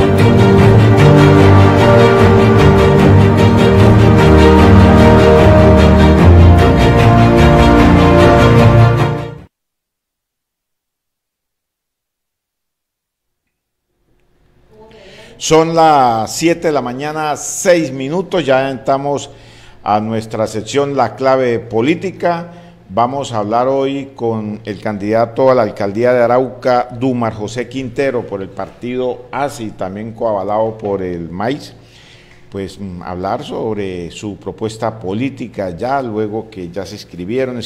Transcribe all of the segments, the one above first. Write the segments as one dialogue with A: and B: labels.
A: Son las 7 de la mañana, 6 minutos, ya entramos a nuestra sección La Clave Política. Vamos a hablar hoy con el candidato a la alcaldía de Arauca, Dumar José Quintero, por el partido ASI, también coavalado por el MAIS, pues hablar sobre su propuesta política ya, luego que ya se escribieron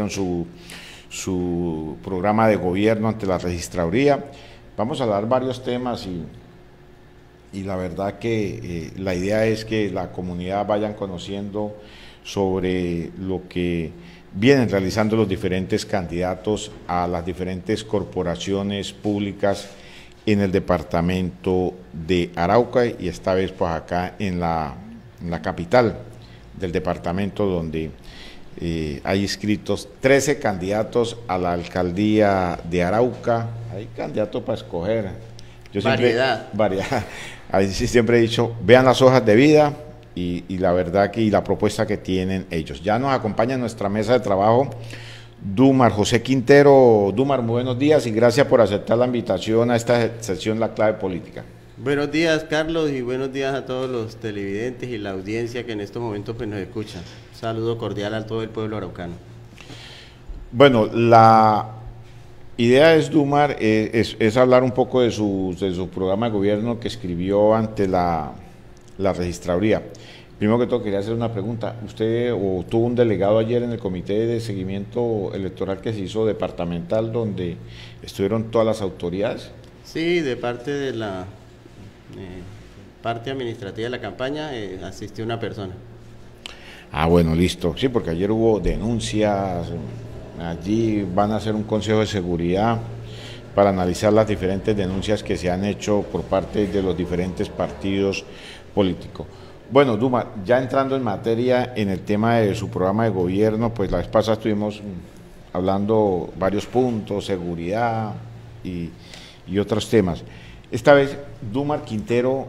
A: su programa de gobierno ante la registraduría. Vamos a hablar varios temas y la verdad que la idea es que la comunidad vayan conociendo sobre lo que vienen realizando los diferentes candidatos a las diferentes corporaciones públicas en el departamento de Arauca y esta vez pues acá en la capital del departamento, donde hay inscritos 13 candidatos a la alcaldía de Arauca. Hay candidatos para escoger. Variedad. Ahí sí siempre he dicho, vean las hojas de vida y la verdad que y la propuesta que tienen ellos. Ya nos acompaña en nuestra mesa de trabajo Dumar José Quintero. Dumar, muy buenos días y gracias por aceptar la invitación a esta sesión La Clave Política.
B: Buenos días, Carlos, y buenos días a todos los televidentes y la audiencia que en estos momentos pues, nos escucha. Un saludo cordial a todo el pueblo araucano.
A: Bueno, la idea es, Dumar, es hablar un poco de su programa de gobierno que escribió ante la registraduría. Primero que todo quería hacer una pregunta. ¿Usted tuvo un delegado ayer en el comité de seguimiento electoral que se hizo departamental donde estuvieron todas las autoridades?
B: Sí, de parte de la parte administrativa de la campaña asistió una persona.
A: Ah, bueno, listo. Sí, porque ayer hubo denuncias. Allí van a hacer un consejo de seguridad para analizar las diferentes denuncias que se han hecho por parte de los diferentes partidos políticos. Bueno, Dumar, ya entrando en materia en el tema de su programa de gobierno, pues la vez pasada estuvimos hablando varios puntos, seguridad y otros temas. Esta vez, Dumar Quintero,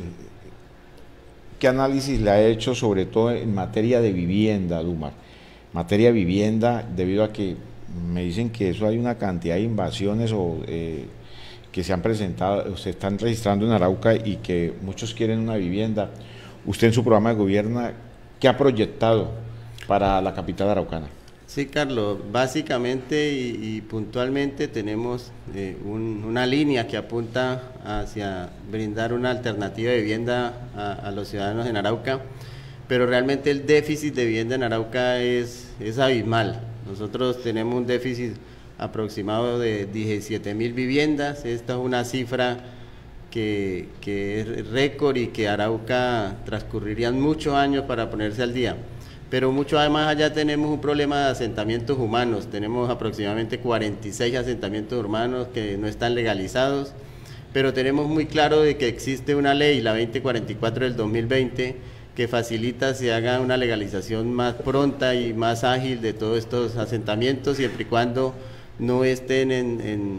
A: ¿qué análisis le ha hecho sobre todo en materia de vivienda, Dumar? Materia de vivienda, debido a que me dicen que eso hay una cantidad de invasiones que se han presentado, se están registrando en Arauca y que muchos quieren una vivienda. Usted en su programa de gobierno, ¿qué ha proyectado para la capital araucana?
B: Sí, Carlos, básicamente y puntualmente tenemos una línea que apunta hacia brindar una alternativa de vivienda a los ciudadanos en Arauca, pero realmente el déficit de vivienda en Arauca es abismal. Nosotros tenemos un déficit aproximado de 17.000 viviendas. Esta es una cifra que es récord y que Arauca transcurrirían muchos años para ponerse al día. Pero mucho además allá tenemos un problema de asentamientos humanos. Tenemos aproximadamente 46 asentamientos humanos que no están legalizados, pero tenemos muy claro de que existe una ley, la 2044 del 2020, que facilita se haga una legalización más pronta y más ágil de todos estos asentamientos, siempre y cuando no estén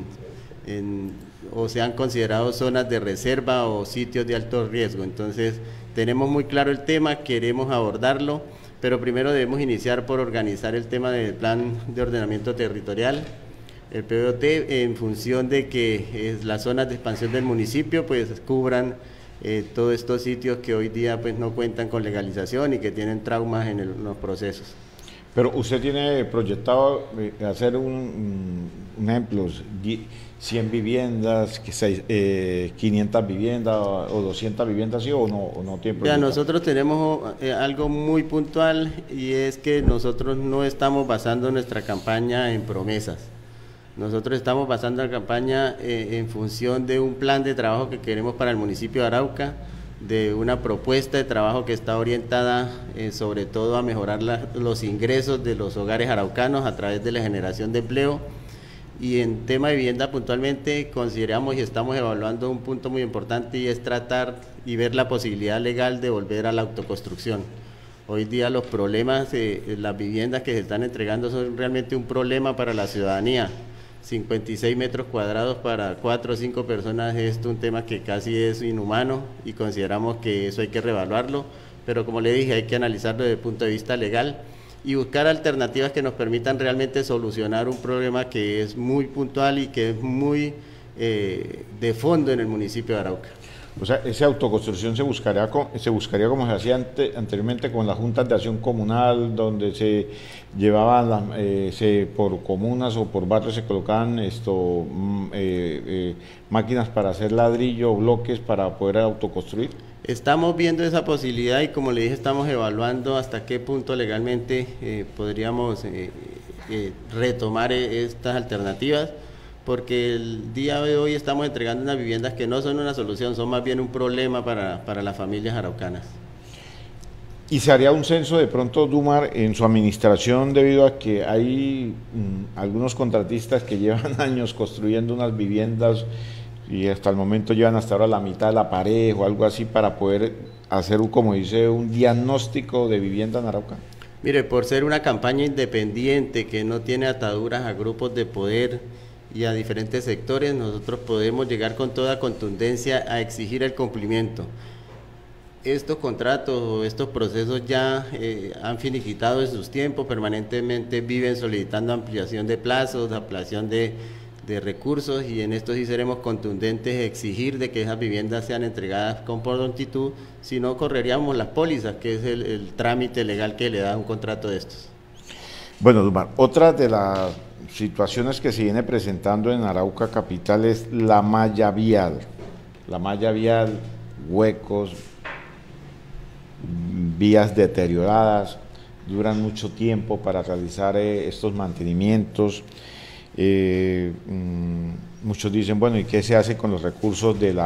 B: o sean considerados zonas de reserva o sitios de alto riesgo. Entonces, tenemos muy claro el tema, queremos abordarlo, pero primero debemos iniciar por organizar el tema del plan de ordenamiento territorial, el POT, en función de que las zonas de expansión del municipio pues cubran todos estos sitios que hoy día pues no cuentan con legalización y que tienen traumas en los procesos.
A: Pero usted tiene proyectado hacer un ejemplo, 100 viviendas, 500 viviendas o 200 viviendas, ¿sí o no tiene proyectado?
B: Ya, nosotros tenemos algo muy puntual y es que nosotros no estamos basando nuestra campaña en promesas. Nosotros estamos basando la campaña en función de un plan de trabajo que queremos para el municipio de Arauca, de una propuesta de trabajo que está orientada sobre todo a mejorar los ingresos de los hogares araucanos a través de la generación de empleo. Y en tema de vivienda puntualmente consideramos y estamos evaluando un punto muy importante y es tratar y ver la posibilidad legal de volver a la autoconstrucción. Hoy día los problemas, las viviendas que se están entregando son realmente un problema para la ciudadanía. 56 metros cuadrados para 4 o 5 personas es un tema que casi es inhumano y consideramos que eso hay que reevaluarlo, pero como le dije, hay que analizarlo desde el punto de vista legal y buscar alternativas que nos permitan realmente solucionar un problema que es muy puntual y que es muy de fondo en el municipio de Arauca.
A: O sea, esa autoconstrucción se buscaría como se hacía anteriormente con las juntas de acción comunal, donde se llevaban por comunas o por barrios se colocaban máquinas para hacer ladrillo, bloques para poder autoconstruir.
B: Estamos viendo esa posibilidad y como le dije, estamos evaluando hasta qué punto legalmente podríamos retomar estas alternativas, porque el día de hoy estamos entregando unas viviendas que no son una solución, son más bien un problema para las familias araucanas.
A: ¿Y se haría un censo de pronto, Dumar, en su administración debido a que hay algunos contratistas que llevan años construyendo unas viviendas y hasta el momento llevan hasta ahora la mitad de la pared o algo así para poder hacer, como dice, un diagnóstico de vivienda en Arauca?
B: Mire, por ser una campaña independiente que no tiene ataduras a grupos de poder y a diferentes sectores, nosotros podemos llegar con toda contundencia a exigir el cumplimiento. Estos contratos o estos procesos ya han finiquitado en sus tiempos, permanentemente viven solicitando ampliación de plazos, ampliación de recursos, y en esto sí seremos contundentes, exigir de que esas viviendas sean entregadas con prontitud, si no correríamos las pólizas, que es el trámite legal que le da un contrato de estos.
A: Bueno, Dumar, otra de las situaciones que se viene presentando en Arauca Capital es la malla vial. La malla vial, huecos, vías deterioradas, duran mucho tiempo para realizar estos mantenimientos. Muchos dicen, bueno, ¿y qué se hace con los recursos del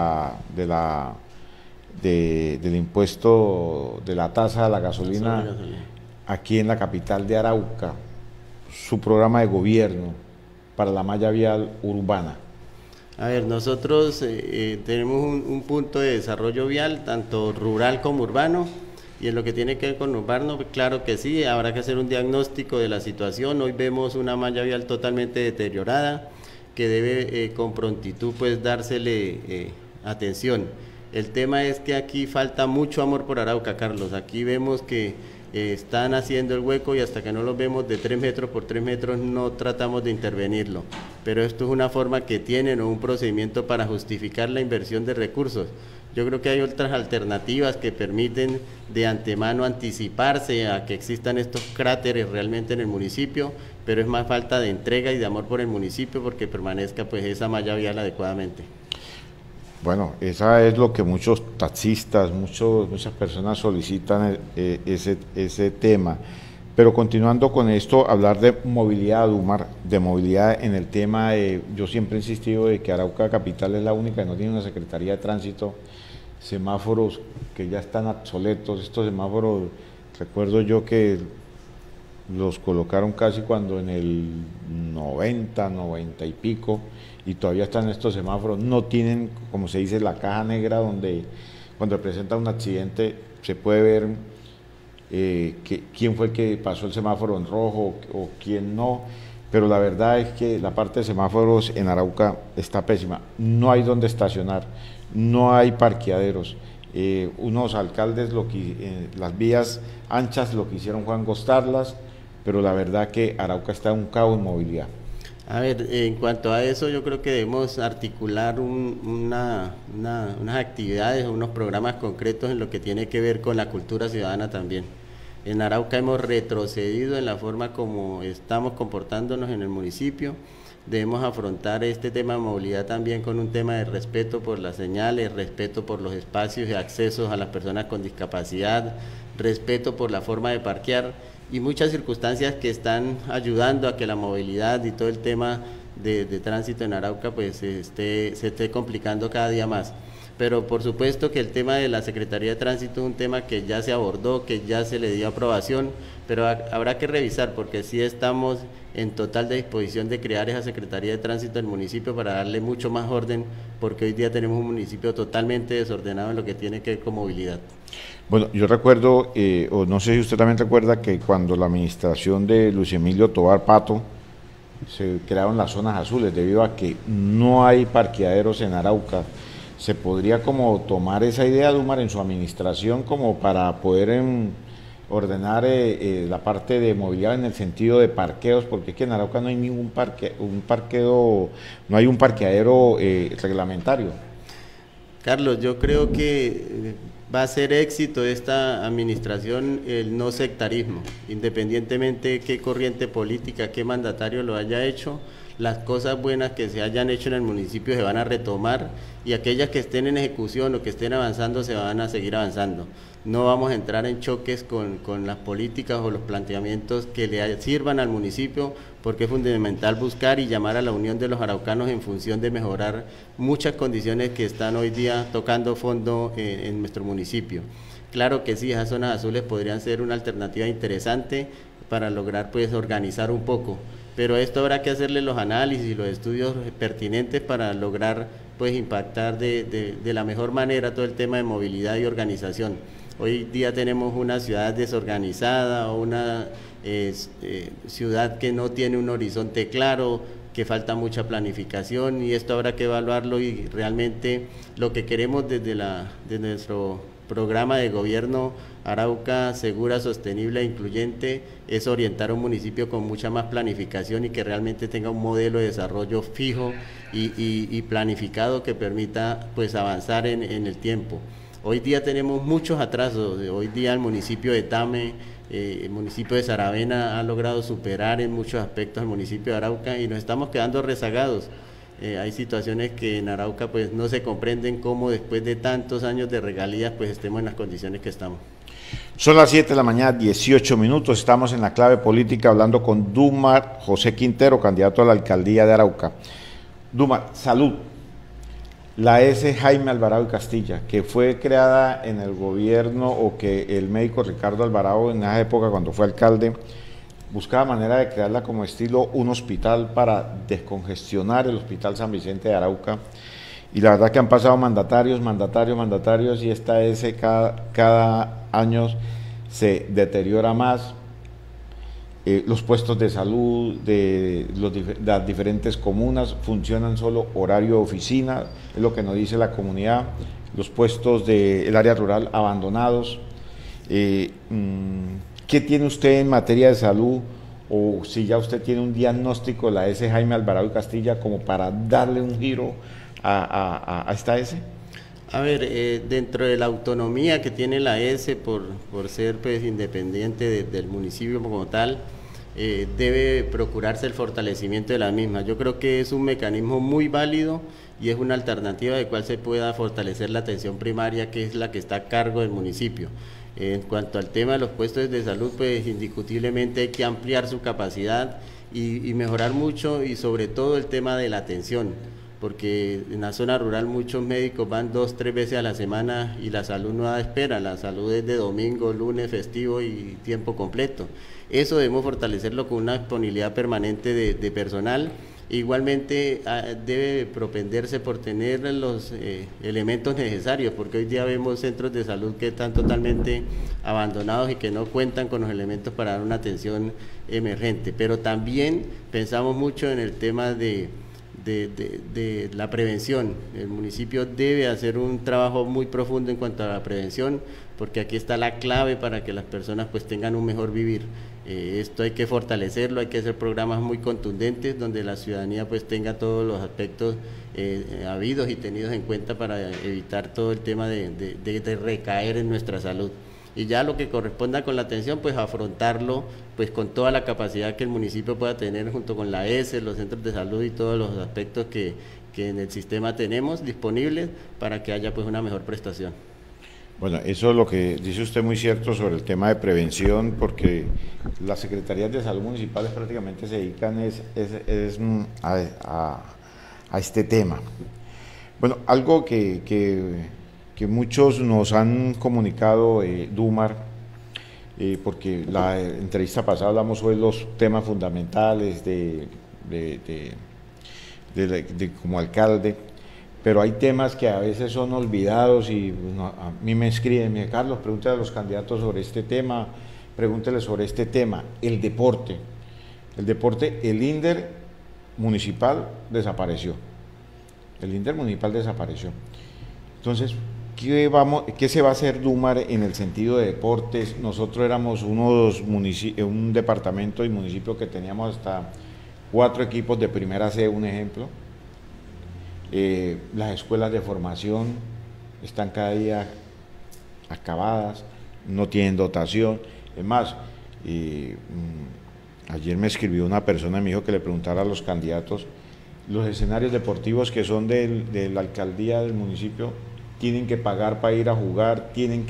A: impuesto de la tasa de la gasolina aquí en la capital de Arauca? Su programa de gobierno para la malla vial urbana.
B: A ver, nosotros tenemos un punto de desarrollo vial, tanto rural como urbano, y en lo que tiene que ver con urbano, claro que sí, habrá que hacer un diagnóstico de la situación. Hoy vemos una malla vial totalmente deteriorada, que debe con prontitud pues dársele atención. El tema es que aquí falta mucho amor por Arauca, Carlos. Aquí vemos que están haciendo el hueco y hasta que no lo vemos de 3 metros por 3 metros no tratamos de intervenirlo. Pero esto es una forma que tienen o un procedimiento para justificar la inversión de recursos. Yo creo que hay otras alternativas que permiten de antemano anticiparse a que existan estos cráteres realmente en el municipio, pero es más falta de entrega y de amor por el municipio porque permanezca pues esa malla vial adecuadamente.
A: Bueno, esa es lo que muchos taxistas, muchas personas solicitan ese tema. Pero continuando con esto, hablar de movilidad, Dumar, de movilidad en el tema yo siempre he insistido de que Arauca Capital es la única que no tiene una Secretaría de Tránsito, semáforos que ya están obsoletos. Estos semáforos, recuerdo yo que los colocaron casi cuando en el 90 y pico, y todavía están estos semáforos, no tienen, como se dice, la caja negra donde cuando presenta un accidente se puede ver quién fue el que pasó el semáforo en rojo o quién no, pero la verdad es que la parte de semáforos en Arauca está pésima, no hay donde estacionar, no hay parqueaderos. Unos alcaldes las vías anchas lo que hicieron fue angostarlas, pero la verdad que Arauca está en un caos en movilidad.
B: A ver, en cuanto a eso, yo creo que debemos articular unas actividades o unos programas concretos en lo que tiene que ver con la cultura ciudadana también. En Arauca hemos retrocedido en la forma como estamos comportándonos en el municipio. Debemos afrontar este tema de movilidad también con un tema de respeto por las señales, respeto por los espacios y accesos a las personas con discapacidad, respeto por la forma de parquear, y muchas circunstancias que están ayudando a que la movilidad y todo el tema de tránsito en Arauca pues se esté complicando cada día más. Pero por supuesto que el tema de la Secretaría de Tránsito es un tema que ya se abordó, que ya se le dio aprobación, pero habrá que revisar porque sí estamos en total disposición de crear esa Secretaría de Tránsito del municipio para darle mucho más orden, porque hoy día tenemos un municipio totalmente desordenado en lo que tiene que ver con movilidad.
A: Bueno, yo recuerdo, o no sé si usted también recuerda, que cuando la administración de Luis Emilio Tovar Pato, se crearon las zonas azules debido a que no hay parqueaderos en Arauca. ¿Se podría como tomar esa idea, Dumar, en su administración como para poder ordenar la parte de movilidad en el sentido de parqueos? Porque es que en Arauca no hay ningún no hay un parqueadero reglamentario.
B: Carlos, yo creo que va a ser éxito de esta administración el no sectarismo, independientemente de qué corriente política, qué mandatario lo haya hecho. Las cosas buenas que se hayan hecho en el municipio se van a retomar y aquellas que estén en ejecución o que estén avanzando se van a seguir avanzando. No vamos a entrar en choques con las políticas o los planteamientos que le sirvan al municipio, porque es fundamental buscar y llamar a la unión de los araucanos en función de mejorar muchas condiciones que están hoy día tocando fondo en nuestro municipio. Claro que sí, esas zonas azules podrían ser una alternativa interesante para lograr pues organizar un poco, pero esto habrá que hacerle los análisis y los estudios pertinentes para lograr pues impactar de la mejor manera todo el tema de movilidad y organización. Hoy día tenemos una ciudad desorganizada o una ciudad que no tiene un horizonte claro, que falta mucha planificación y esto habrá que evaluarlo y realmente lo que queremos desde nuestro programa de gobierno Arauca Segura, Sostenible e Incluyente es orientar a un municipio con mucha más planificación y que realmente tenga un modelo de desarrollo fijo y planificado que permita pues avanzar en el tiempo. Hoy día tenemos muchos atrasos, hoy día el municipio de Tame, el municipio de Saravena ha logrado superar en muchos aspectos al municipio de Arauca y nos estamos quedando rezagados. Hay situaciones que en Arauca pues no se comprenden cómo después de tantos años de regalías pues estemos en las condiciones que estamos.
A: Son las 7 de la mañana, 18 minutos, estamos en la clave política hablando con Dumar José Quintero, candidato a la alcaldía de Arauca. Dumar, salud. La S. Jaime Alvarado y Castilla, que fue creada en el gobierno o que el médico Ricardo Alvarado en esa época cuando fue alcalde buscaba manera de crearla como estilo un hospital para descongestionar el Hospital San Vicente de Arauca. Y la verdad que han pasado mandatarios y esta S cada año se deteriora más. Los puestos de salud de las diferentes comunas funcionan solo horario de oficina, es lo que nos dice la comunidad. Los puestos del área rural abandonados. ¿Qué tiene usted en materia de salud? O si ya usted tiene un diagnóstico de la S. Jaime Alvarado y Castilla como para darle un giro a esta S.
B: A ver, dentro de la autonomía que tiene la S por ser pues independiente del municipio como tal, debe procurarse el fortalecimiento de la misma. Yo creo que es un mecanismo muy válido y es una alternativa de cual se pueda fortalecer la atención primaria, que es la que está a cargo del municipio. En cuanto al tema de los puestos de salud, pues indiscutiblemente hay que ampliar su capacidad y mejorar mucho y sobre todo el tema de la atención, porque en la zona rural muchos médicos van 2, 3 veces a la semana y la salud no da espera, la salud es de domingo, lunes, festivo y tiempo completo. Eso debemos fortalecerlo con una disponibilidad permanente de personal. Igualmente debe propenderse por tener los elementos necesarios, porque hoy día vemos centros de salud que están totalmente abandonados y que no cuentan con los elementos para dar una atención emergente. Pero también pensamos mucho en el tema de la prevención. El municipio debe hacer un trabajo muy profundo en cuanto a la prevención, porque aquí está la clave para que las personas pues tengan un mejor vivir. Esto hay que fortalecerlo, hay que hacer programas muy contundentes donde la ciudadanía pues tenga todos los aspectos habidos y tenidos en cuenta para evitar todo el tema de recaer en nuestra salud. Y ya lo que corresponda con la atención, pues afrontarlo pues con toda la capacidad que el municipio pueda tener junto con la S, los centros de salud y todos los aspectos que en el sistema tenemos disponibles para que haya pues una mejor prestación.
A: Bueno, eso es lo que dice usted muy cierto sobre el tema de prevención, porque las secretarías de salud municipales prácticamente se dedican a este tema. Bueno, algo que muchos nos han comunicado, Dumar, porque la entrevista pasada hablamos sobre los temas fundamentales de como alcalde, pero hay temas que a veces son olvidados y bueno, a mí me escriben, me dice, Carlos, pregúntale a los candidatos sobre este tema, pregúntele sobre este tema, el deporte, el INDER municipal desapareció. El intermunicipal desapareció. Entonces, ¿qué se va a hacer Dumar en el sentido de deportes? Nosotros éramos un departamento y municipio que teníamos hasta 4 equipos de primera C, un ejemplo. Las escuelas de formación están cada día acabadas, no tienen dotación. Es más, ayer me escribió una persona y me dijo que le preguntara a los candidatos, los escenarios deportivos que son de la alcaldía del municipio, tienen que pagar para ir a jugar, tienen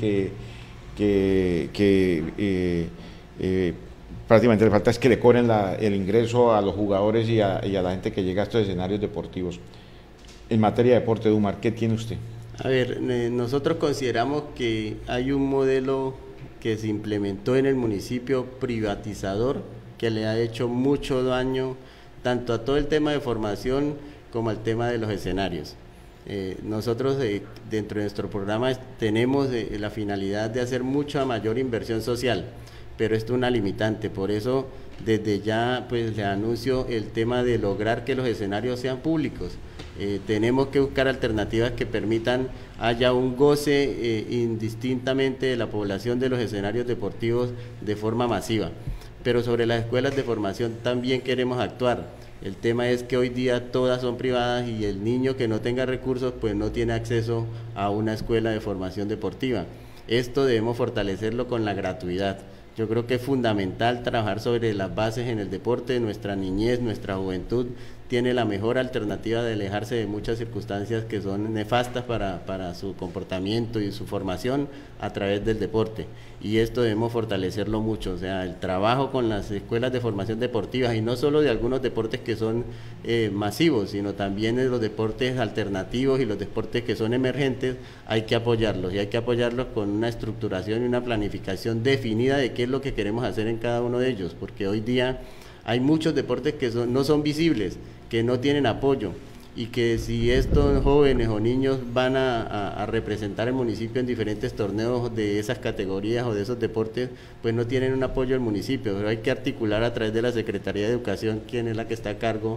A: prácticamente le falta es que le cobren el ingreso a los jugadores y a la gente que llega a estos escenarios deportivos. En materia de deporte, Dumar, ¿qué tiene usted?
B: A ver, nosotros consideramos que hay un modelo que se implementó en el municipio privatizador que le ha hecho mucho daño tanto a todo el tema de formación como al tema de los escenarios. Nosotros dentro de nuestro programa tenemos la finalidad de hacer mucha mayor inversión social, pero esto es una limitante, por eso desde ya pues le anuncio el tema de lograr que los escenarios sean públicos. Tenemos que buscar alternativas que permitan haya un goce indistintamente de la población de los escenarios deportivos de forma masiva, pero sobre las escuelas de formación también queremos actuar. El tema es que hoy día todas son privadas y el niño que no tenga recursos pues no tiene acceso a una escuela de formación deportiva. Esto debemos fortalecerlo con la gratuidad. Yo creo que es fundamental trabajar sobre las bases en el deporte. Nuestra niñez, nuestra juventud tiene la mejor alternativa de alejarse de muchas circunstancias que son nefastas para su comportamiento y su formación a través del deporte. Y esto debemos fortalecerlo mucho, o sea, el trabajo con las escuelas de formación deportivas, y no solo de algunos deportes que son masivos, sino también de los deportes alternativos y los deportes que son emergentes, hay que apoyarlos, y hay que apoyarlos con una estructuración y una planificación definida de qué es lo que queremos hacer en cada uno de ellos, porque hoy día hay muchos deportes que no son visibles, que no tienen apoyo, y que si estos jóvenes o niños van a representar el municipio en diferentes torneos de esas categorías o de esos deportes, pues no tienen un apoyo del municipio, pero hay que articular a través de la Secretaría de Educación, quien es la que está a cargo,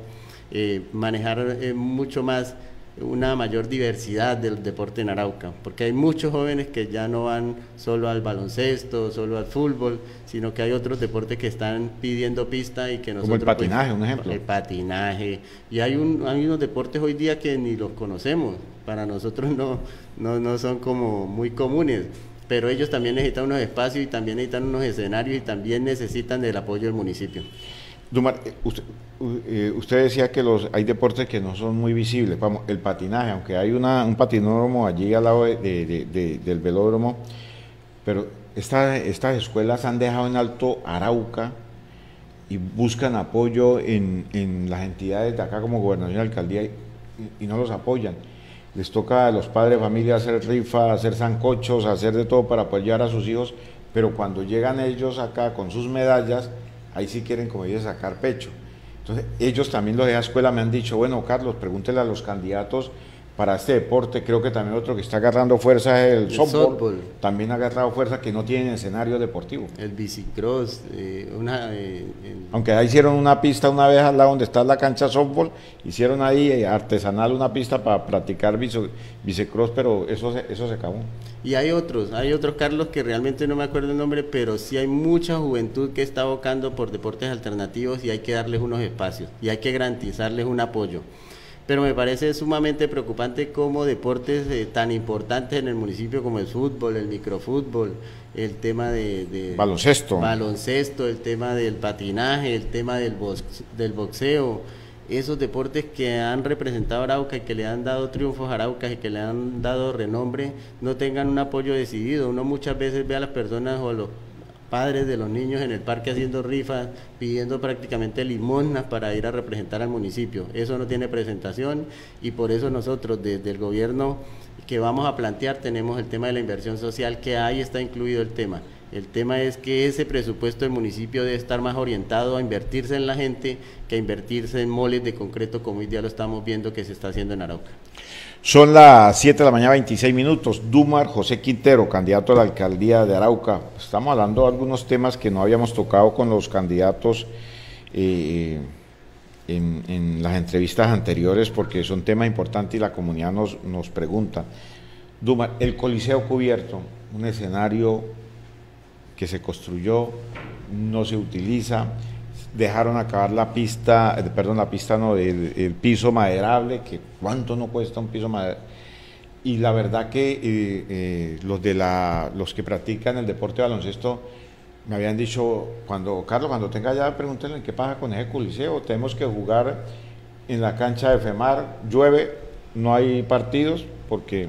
B: manejar mucho más una mayor diversidad del deporte en Arauca, porque hay muchos jóvenes que ya no van solo al baloncesto, solo al fútbol, sino que hay otros deportes que están pidiendo pista y que nosotros...
A: Como el patinaje, un ejemplo.
B: El patinaje, y hay unos deportes hoy día que ni los conocemos, para nosotros no son como muy comunes, pero ellos también necesitan unos espacios y también necesitan unos escenarios y también necesitan del apoyo del municipio.
A: Dumar, usted decía que hay deportes que no son muy visibles, vamos, el patinaje, aunque hay un patinódromo allí al lado del velódromo, pero estas escuelas han dejado en alto Arauca y buscan apoyo en las entidades de acá como Gobernación y Alcaldía y no los apoyan. Les toca a los padres de familia hacer rifas, hacer sancochos, hacer de todo para apoyar a sus hijos, pero cuando llegan ellos acá con sus medallas, ahí sí quieren, como ellos, sacar pecho. Entonces, ellos también, los de la escuela, me han dicho, bueno, Carlos, pregúntele a los candidatos para este deporte. Creo que también otro que está agarrando fuerza es el softball. También ha agarrado fuerza, que no tienen escenario deportivo.
B: El bicicross,
A: aunque ahí hicieron una pista una vez al lado donde está la cancha softball, hicieron ahí artesanal una pista para practicar bicicross, pero eso se acabó.
B: Y hay otros, Carlos, que realmente no me acuerdo el nombre, pero sí hay mucha juventud que está abocando por deportes alternativos y hay que darles unos espacios y hay que garantizarles un apoyo. Pero me parece sumamente preocupante cómo deportes tan importantes en el municipio como el fútbol, el microfútbol, el tema de baloncesto, el tema del patinaje, el tema del boxeo, esos deportes que han representado a Arauca y que le han dado triunfos a Arauca y que le han dado renombre, no tengan un apoyo decidido. Uno muchas veces ve a las personas o a los padres de los niños en el parque haciendo rifas, pidiendo prácticamente limosnas para ir a representar al municipio. Eso no tiene presentación y por eso nosotros desde el gobierno que vamos a plantear tenemos el tema de la inversión social, que ahí está incluido el tema. El tema es que ese presupuesto del municipio debe estar más orientado a invertirse en la gente que a invertirse en moles de concreto, como hoy día lo estamos viendo que se está haciendo en Arauca.
A: Son las 7 de la mañana, 26 minutos. Dumar José Quintero, candidato a la alcaldía de Arauca. Estamos hablando de algunos temas que no habíamos tocado con los candidatos en las entrevistas anteriores porque son temas importantes y la comunidad nos pregunta. Duma, el Coliseo cubierto, un escenario que se construyó, no se utiliza, dejaron acabar la pista, el piso maderable, que cuánto no cuesta un piso maderable. Y la verdad que los que practican el deporte de baloncesto me habían dicho, Carlos, cuando tenga ya, pregúntenle qué pasa con ese Coliseo, tenemos que jugar en la cancha de FEMAR, llueve, no hay partidos porque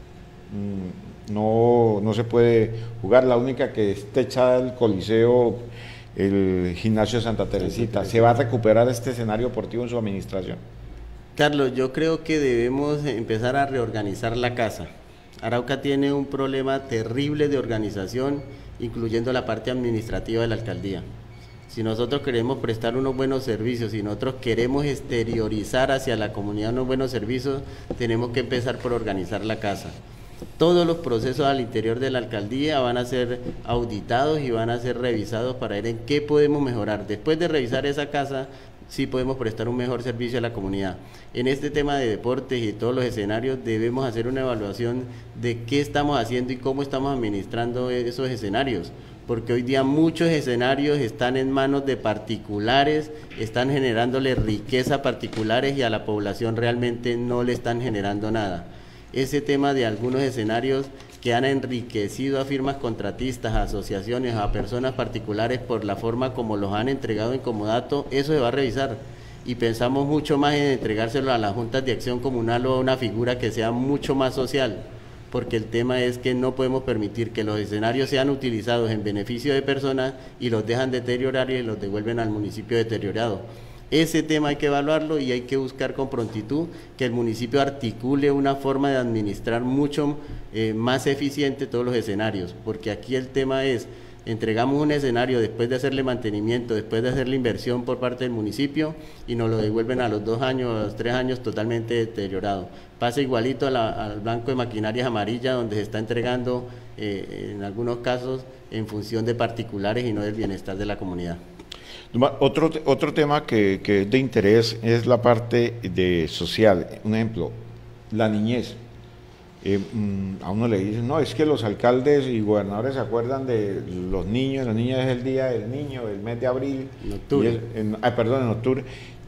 A: no se puede jugar, la única que es techada del Coliseo, el gimnasio de Santa Teresita. ¿Se va a recuperar este escenario deportivo en su administración?
B: Carlos, yo creo que debemos empezar a reorganizar la casa. Arauca tiene un problema terrible de organización, incluyendo la parte administrativa de la alcaldía. Si nosotros queremos prestar unos buenos servicios, si nosotros queremos exteriorizar hacia la comunidad unos buenos servicios, tenemos que empezar por organizar la casa. Todos los procesos al interior de la alcaldía van a ser auditados y van a ser revisados para ver en qué podemos mejorar. Después de revisar esa casa, sí podemos prestar un mejor servicio a la comunidad. En este tema de deportes y todos los escenarios debemos hacer una evaluación de qué estamos haciendo y cómo estamos administrando esos escenarios, porque hoy día muchos escenarios están en manos de particulares, están generándole riqueza a particulares y a la población realmente no le están generando nada. Ese tema de algunos escenarios que han enriquecido a firmas contratistas, a asociaciones, a personas particulares por la forma como los han entregado en comodato, eso se va a revisar. Y pensamos mucho más en entregárselo a las juntas de acción comunal o a una figura que sea mucho más social, porque el tema es que no podemos permitir que los escenarios sean utilizados en beneficio de personas y los dejan deteriorar y los devuelven al municipio deteriorado. Ese tema hay que evaluarlo y hay que buscar con prontitud que el municipio articule una forma de administrar mucho más eficiente todos los escenarios, porque aquí el tema es, entregamos un escenario después de hacerle mantenimiento, después de hacerle inversión por parte del municipio y nos lo devuelven a los 2 años, a los 3 años totalmente deteriorado. Pasa igualito al Banco de Maquinarias Amarillas, donde se está entregando en algunos casos en función de particulares y no del bienestar de la comunidad.
A: Otro tema que es de interés es la parte social. Un ejemplo, la niñez. A uno le dicen, no, es que los alcaldes y gobernadores se acuerdan de los niños. Los niños es el día del niño, el mes de abril.
B: En octubre.
A: En octubre.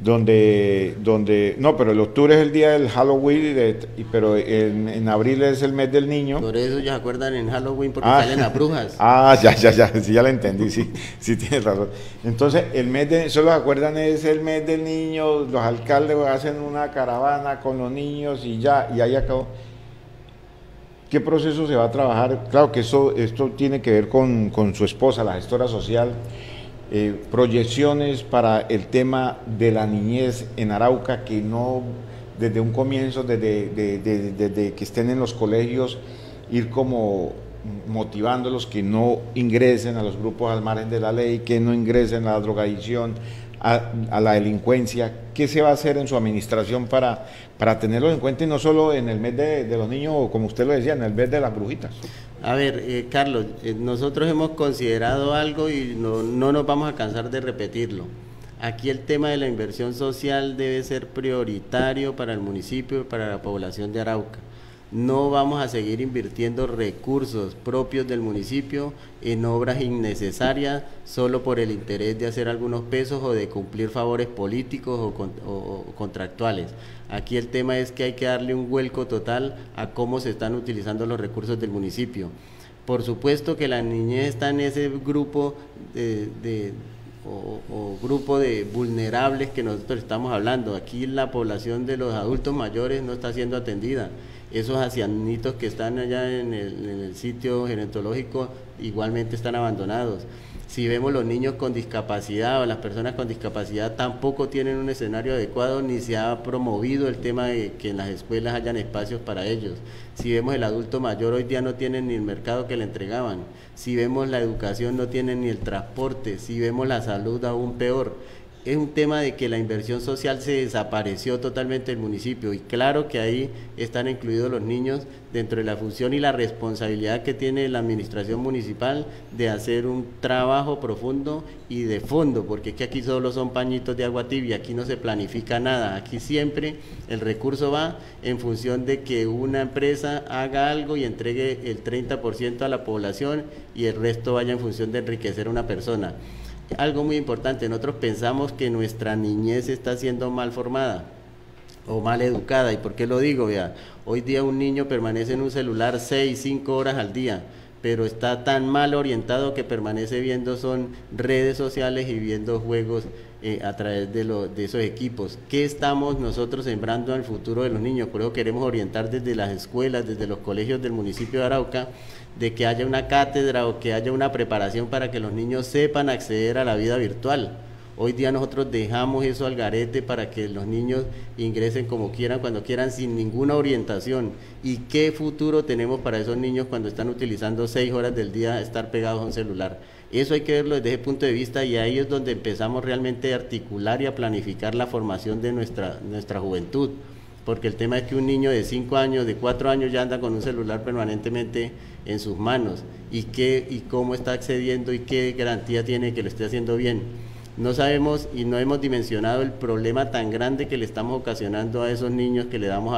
A: No, pero el octubre es el día del Halloween, pero en abril es el mes del niño.
B: Por eso ellos se acuerdan en Halloween porque salen las brujas.
A: Sí, ya la entendí, sí tienes razón. Entonces, solo se acuerdan es el mes del niño, los alcaldes hacen una caravana con los niños y ahí acabó. ¿Qué proceso se va a trabajar? Claro que esto tiene que ver con su esposa, la gestora social. Proyecciones para el tema de la niñez en Arauca, que no desde un comienzo, desde que estén en los colegios, ir como motivándolos que no ingresen a los grupos al margen de la ley, que no ingresen a la drogadicción, a la delincuencia. ¿Qué se va a hacer en su administración para tenerlos en cuenta y no solo en el mes de los niños, o como usted lo decía, en el mes de las brujitas?
B: A ver, Carlos, nosotros hemos considerado algo y no nos vamos a cansar de repetirlo. Aquí el tema de la inversión social debe ser prioritario para el municipio y para la población de Arauca. No vamos a seguir invirtiendo recursos propios del municipio en obras innecesarias solo por el interés de hacer algunos pesos o de cumplir favores políticos o contractuales. Aquí el tema es que hay que darle un vuelco total a cómo se están utilizando los recursos del municipio. Por supuesto que la niñez está en ese grupo grupo de vulnerables que nosotros estamos hablando. Aquí la población de los adultos mayores no está siendo atendida. Esos ancianitos que están allá en el sitio gerontológico igualmente están abandonados. Si vemos los niños con discapacidad o las personas con discapacidad, tampoco tienen un escenario adecuado, ni se ha promovido el tema de que en las escuelas hayan espacios para ellos. Si vemos el adulto mayor, hoy día no tienen ni el mercado que le entregaban. Si vemos la educación, no tienen ni el transporte. Si vemos la salud, aún peor. es un tema de que la inversión social se desapareció totalmente del municipio, y claro que ahí están incluidos los niños dentro de la función y la responsabilidad que tiene la administración municipal de hacer un trabajo profundo y de fondo, porque es que aquí solo son pañitos de agua tibia, aquí no se planifica nada, aquí siempre el recurso va en función de que una empresa haga algo y entregue el 30% a la población y el resto vaya en función de enriquecer a una persona. Algo muy importante, nosotros pensamos que nuestra niñez está siendo mal formada o mal educada. ¿Y por qué lo digo? Vea, hoy día un niño permanece en un celular 6, 5 horas al día, pero está tan mal orientado que permanece viendo son redes sociales y viendo juegos a través de esos equipos. ¿Qué estamos nosotros sembrando en el futuro de los niños? Por eso queremos orientar desde las escuelas, desde los colegios del municipio de Arauca, de que haya una cátedra o que haya una preparación para que los niños sepan acceder a la vida virtual. Hoy día nosotros dejamos eso al garete para que los niños ingresen como quieran, cuando quieran, sin ninguna orientación. ¿Y qué futuro tenemos para esos niños cuando están utilizando 6 horas del día estar pegados a un celular? Eso hay que verlo desde ese punto de vista, y ahí es donde empezamos realmente a articular y a planificar la formación de nuestra juventud. Porque el tema es que un niño de 5 años, de 4 años ya anda con un celular permanentemente en sus manos, y cómo está accediendo y qué garantía tiene que lo esté haciendo bien. No sabemos y no hemos dimensionado el problema tan grande que le estamos ocasionando a esos niños que le damos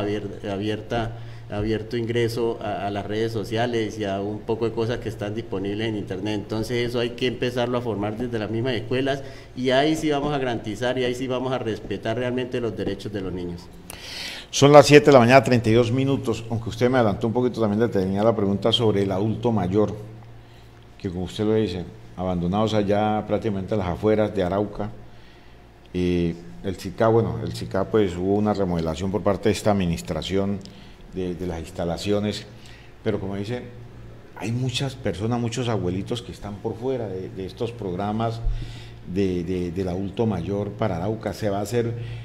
B: abierto ingreso a las redes sociales y a un poco de cosas que están disponibles en internet. Entonces eso hay que empezarlo a formar desde las mismas escuelas, y ahí sí vamos a garantizar y ahí sí vamos a respetar realmente los derechos de los niños.
A: Son las 7 de la mañana, 32 minutos, aunque usted me adelantó un poquito, también le tenía la pregunta sobre el adulto mayor, que como usted lo dice, abandonados allá prácticamente a las afueras de Arauca. El SICA pues hubo una remodelación por parte de esta administración de las instalaciones, pero como dice, hay muchas personas, muchos abuelitos que están por fuera de estos programas del adulto mayor para Arauca. Se va a hacer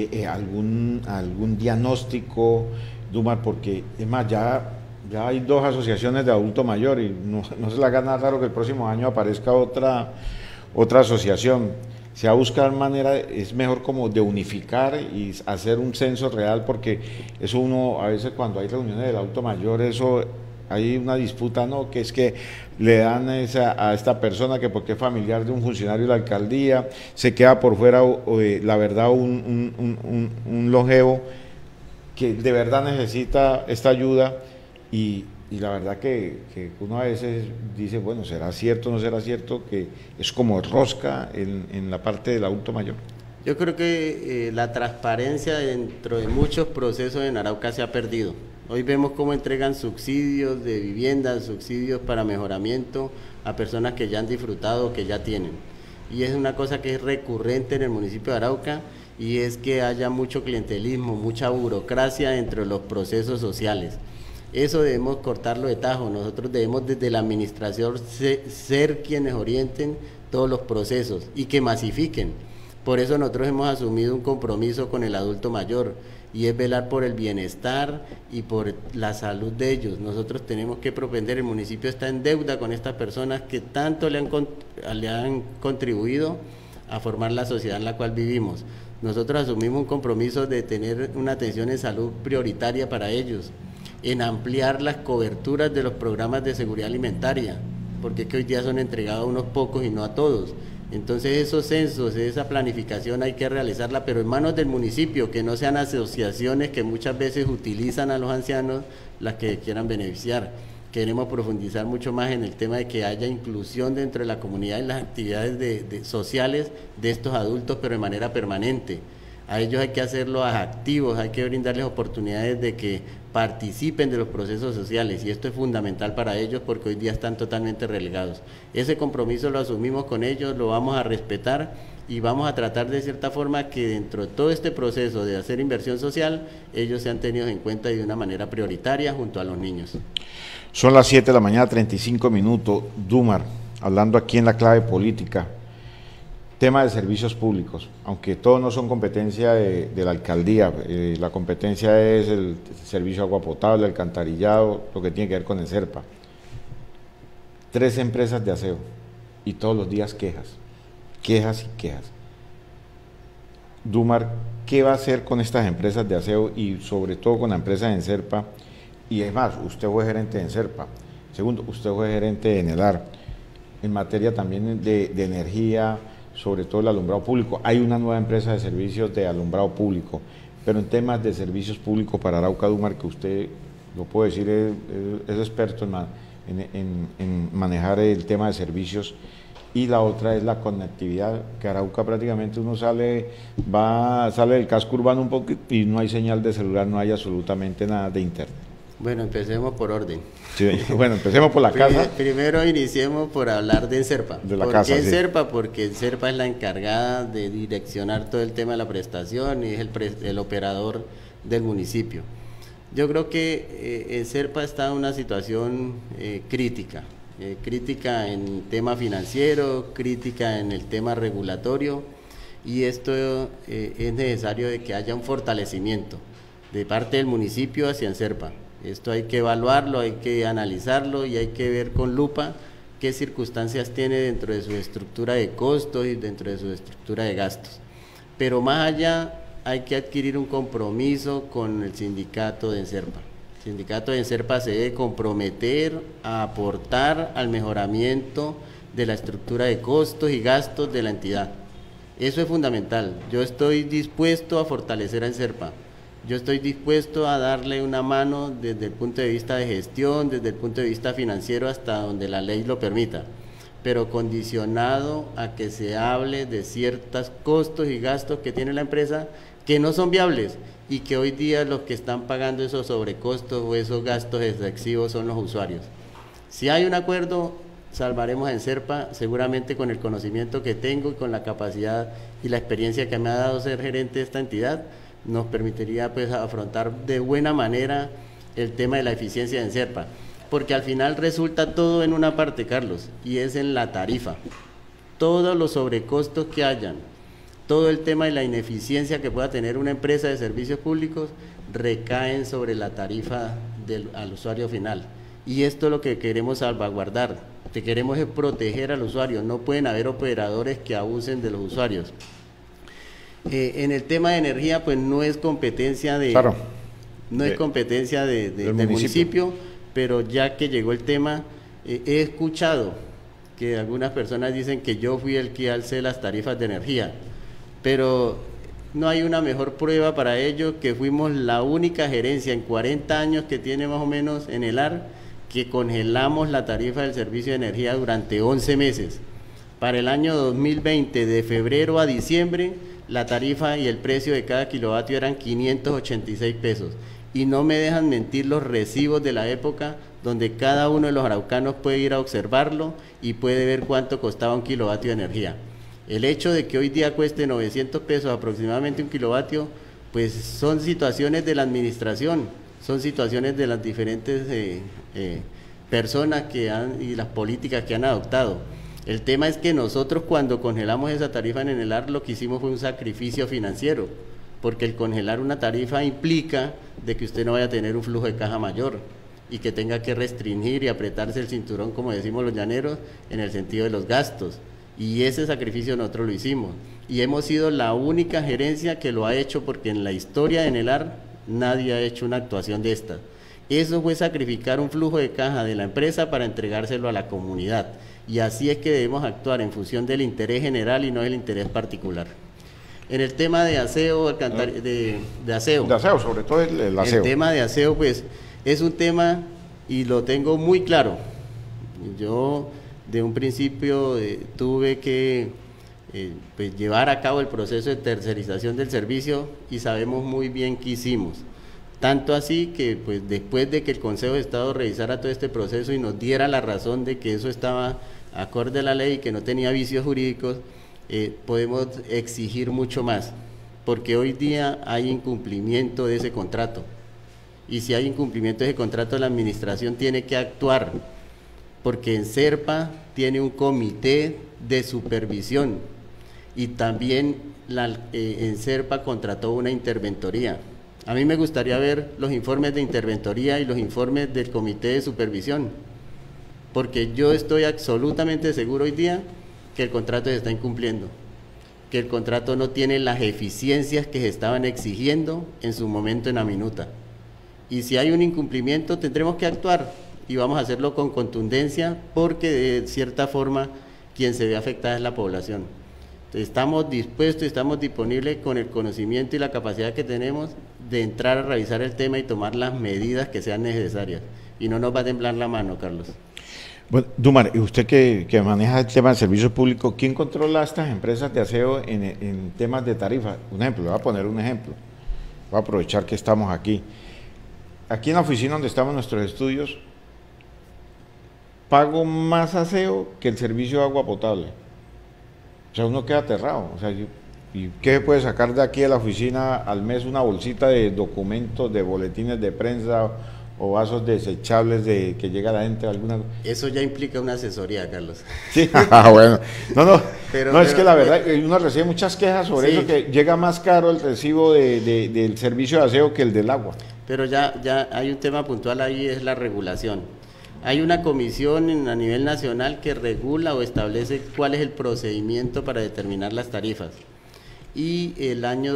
A: algún diagnóstico, Dumar, porque es más, ya hay 2 asociaciones de adulto mayor y no se le haga nada raro que el próximo año aparezca otra asociación. Se va a buscar manera, es mejor como de unificar y hacer un censo real, porque eso uno, a veces cuando hay reuniones del adulto mayor, eso hay una disputa, ¿no? Que es que le dan a esta persona que porque es familiar de un funcionario de la alcaldía, se queda por fuera, la verdad, un longevo que de verdad necesita esta ayuda, y la verdad que uno a veces dice, bueno, ¿será cierto o no será cierto que es como rosca en la parte del adulto mayor?
B: Yo creo que la transparencia dentro de muchos procesos en Arauca se ha perdido. Hoy vemos cómo entregan subsidios de vivienda, subsidios para mejoramiento a personas que ya han disfrutado, que ya tienen. Y es una cosa que es recurrente en el municipio de Arauca, y es que haya mucho clientelismo, mucha burocracia dentro de los procesos sociales. Eso debemos cortarlo de tajo. Nosotros debemos desde la administración ser quienes orienten todos los procesos y que masifiquen. Por eso nosotros hemos asumido un compromiso con el adulto mayor, y es velar por el bienestar y por la salud de ellos. Nosotros tenemos que propender, el municipio está en deuda con estas personas que tanto le han contribuido a formar la sociedad en la cual vivimos. Nosotros asumimos un compromiso de tener una atención en salud prioritaria para ellos, en ampliar las coberturas de los programas de seguridad alimentaria, porque es que hoy día son entregados a unos pocos y no a todos. Entonces esos censos, esa planificación hay que realizarla, pero en manos del municipio, que no sean asociaciones que muchas veces utilizan a los ancianos las que quieran beneficiar. Queremos profundizar mucho más en el tema de que haya inclusión dentro de la comunidad en las actividades sociales de estos adultos, pero de manera permanente. A ellos hay que hacerlos activos, hay que brindarles oportunidades de que participen de los procesos sociales, y esto es fundamental para ellos porque hoy día están totalmente relegados. Ese compromiso lo asumimos con ellos, lo vamos a respetar y vamos a tratar de cierta forma que dentro de todo este proceso de hacer inversión social, ellos sean tenidos en cuenta de una manera prioritaria junto a los niños.
A: Son las 7 de la mañana, 35 minutos. Dumar, hablando aquí en la clave política. Tema de servicios públicos, aunque todos no son competencia de la alcaldía, la competencia es el servicio de agua potable, alcantarillado, lo que tiene que ver con el SERPA. 3 empresas de aseo y todos los días quejas y quejas. Dumar, ¿qué va a hacer con estas empresas de aseo y sobre todo con la empresa de Enserpa? Y es más, usted fue gerente de Enserpa. Segundo, usted fue gerente de Enelar. En materia también de energía, sobre todo el alumbrado público. Hay una nueva empresa de servicios de alumbrado público, pero en temas de servicios públicos para Arauca, Dumar, que usted, lo puedo decir, es experto en manejar el tema de servicios. Y la otra es la conectividad, que Arauca prácticamente uno sale del casco urbano un poco y no hay señal de celular, no hay absolutamente nada de internet.
B: Bueno, empecemos por orden.
A: Sí, bueno, empecemos por la casa.
B: Primero iniciemos por hablar de Enserpa.
A: De la
B: ¿Por
A: casa,
B: qué
A: sí.
B: Enserpa? Porque Enserpa es la encargada de direccionar todo el tema de la prestación y es el operador del municipio. Yo creo que Enserpa está en una situación crítica en tema financiero, crítica en el tema regulatorio, y esto es necesario de que haya un fortalecimiento de parte del municipio hacia Enserpa. Esto hay que evaluarlo, hay que analizarlo y hay que ver con lupa qué circunstancias tiene dentro de su estructura de costos y dentro de su estructura de gastos. Pero más allá hay que adquirir un compromiso con el sindicato de Enserpa. El sindicato de Enserpa se debe comprometer a aportar al mejoramiento de la estructura de costos y gastos de la entidad. Eso es fundamental. Yo estoy dispuesto a fortalecer a Enserpa. Yo estoy dispuesto a darle una mano desde el punto de vista de gestión, desde el punto de vista financiero, hasta donde la ley lo permita, pero condicionado a que se hable de ciertos costos y gastos que tiene la empresa que no son viables y que hoy día los que están pagando esos sobrecostos o esos gastos excesivos son los usuarios. Si hay un acuerdo, salvaremos a Enserpa, seguramente con el conocimiento que tengo y con la capacidad y la experiencia que me ha dado ser gerente de esta entidad, nos permitiría pues afrontar de buena manera el tema de la eficiencia de Enserpa, porque al final resulta todo en una parte, Carlos, y es en la tarifa. Todos los sobrecostos que hayan, todo el tema de la ineficiencia que pueda tener una empresa de servicios públicos recaen sobre la tarifa al usuario final. Y esto es lo que queremos salvaguardar, que queremos es proteger al usuario, no pueden haber operadores que abusen de los usuarios. En el tema de energía, pues no es competencia
A: Claro.
B: es competencia del municipio, pero ya que llegó el tema, he escuchado que algunas personas dicen que yo fui el que alcé las tarifas de energía, pero no hay una mejor prueba para ello que fuimos la única gerencia en 40 años que tiene más o menos Enelar que congelamos la tarifa del servicio de energía durante 11 meses. Para el año 2020, de febrero a diciembre, la tarifa y el precio de cada kilovatio eran 586 pesos. Y no me dejan mentir los recibos de la época, donde cada uno de los araucanos puede ir a observarlo y puede ver cuánto costaba un kilovatio de energía. El hecho de que hoy día cueste 900 pesos aproximadamente un kilovatio, pues son situaciones de la administración, son situaciones de las diferentes personas y las políticas que han adoptado. El tema es que nosotros cuando congelamos esa tarifa en Enelar lo que hicimos fue un sacrificio financiero, porque el congelar una tarifa implica de que usted no vaya a tener un flujo de caja mayor y que tenga que restringir y apretarse el cinturón, como decimos los llaneros, en el sentido de los gastos. Y ese sacrificio nosotros lo hicimos. Y hemos sido la única gerencia que lo ha hecho, porque en la historia de Enelar nadie ha hecho una actuación de esta. Eso fue sacrificar un flujo de caja de la empresa para entregárselo a la comunidad. Y así es que debemos actuar en función del interés general y no del interés particular. En el tema de aseo, de aseo.
A: De aseo, sobre todo el aseo.
B: El tema de aseo, pues, es un tema, y lo tengo muy claro. Yo, de un principio, tuve que pues, llevar a cabo el proceso de tercerización del servicio y sabemos muy bien qué hicimos. Tanto así que pues después de que el Consejo de Estado revisara todo este proceso y nos diera la razón de que eso estaba acorde a la ley y que no tenía vicios jurídicos, podemos exigir mucho más, porque hoy día hay incumplimiento de ese contrato. Y si hay incumplimiento de ese contrato, la administración tiene que actuar, porque Enserpa tiene un comité de supervisión y también Enserpa contrató una interventoría. A mí me gustaría ver los informes de interventoría y los informes del comité de supervisión, porque yo estoy absolutamente seguro hoy día que el contrato se está incumpliendo. que el contrato no tiene las eficiencias que se estaban exigiendo en su momento en la minuta. Y si hay un incumplimiento tendremos que actuar y vamos a hacerlo con contundencia porque de cierta forma quien se ve afectada es la población. Entonces, estamos dispuestos y estamos disponibles con el conocimiento y la capacidad que tenemos de entrar a revisar el tema y tomar las medidas que sean necesarias. Y no nos va a temblar la mano, Carlos.
A: Bueno, Dumar, y usted que maneja el tema del servicio público, ¿quién controla a estas empresas de aseo en temas de tarifa? Un ejemplo, le voy a poner un ejemplo. Voy a aprovechar que estamos aquí. Aquí en la oficina donde estamos nuestros estudios, pago más aseo que el servicio de agua potable. O sea, uno queda aterrado. O sea, ¿y qué se puede sacar de aquí de la oficina al mes? Una bolsita de documentos, de boletines de prensa o vasos desechables que llega a la gente alguna.
B: Eso ya implica una asesoría, Carlos.
A: Sí, bueno. No, es que la verdad, uno recibe muchas quejas sobre eso, que llega más caro el recibo del servicio de aseo que el del agua.
B: Pero ya hay un tema puntual ahí, es la regulación. Hay una comisión a nivel nacional que regula o establece cuál es el procedimiento para determinar las tarifas. Y el año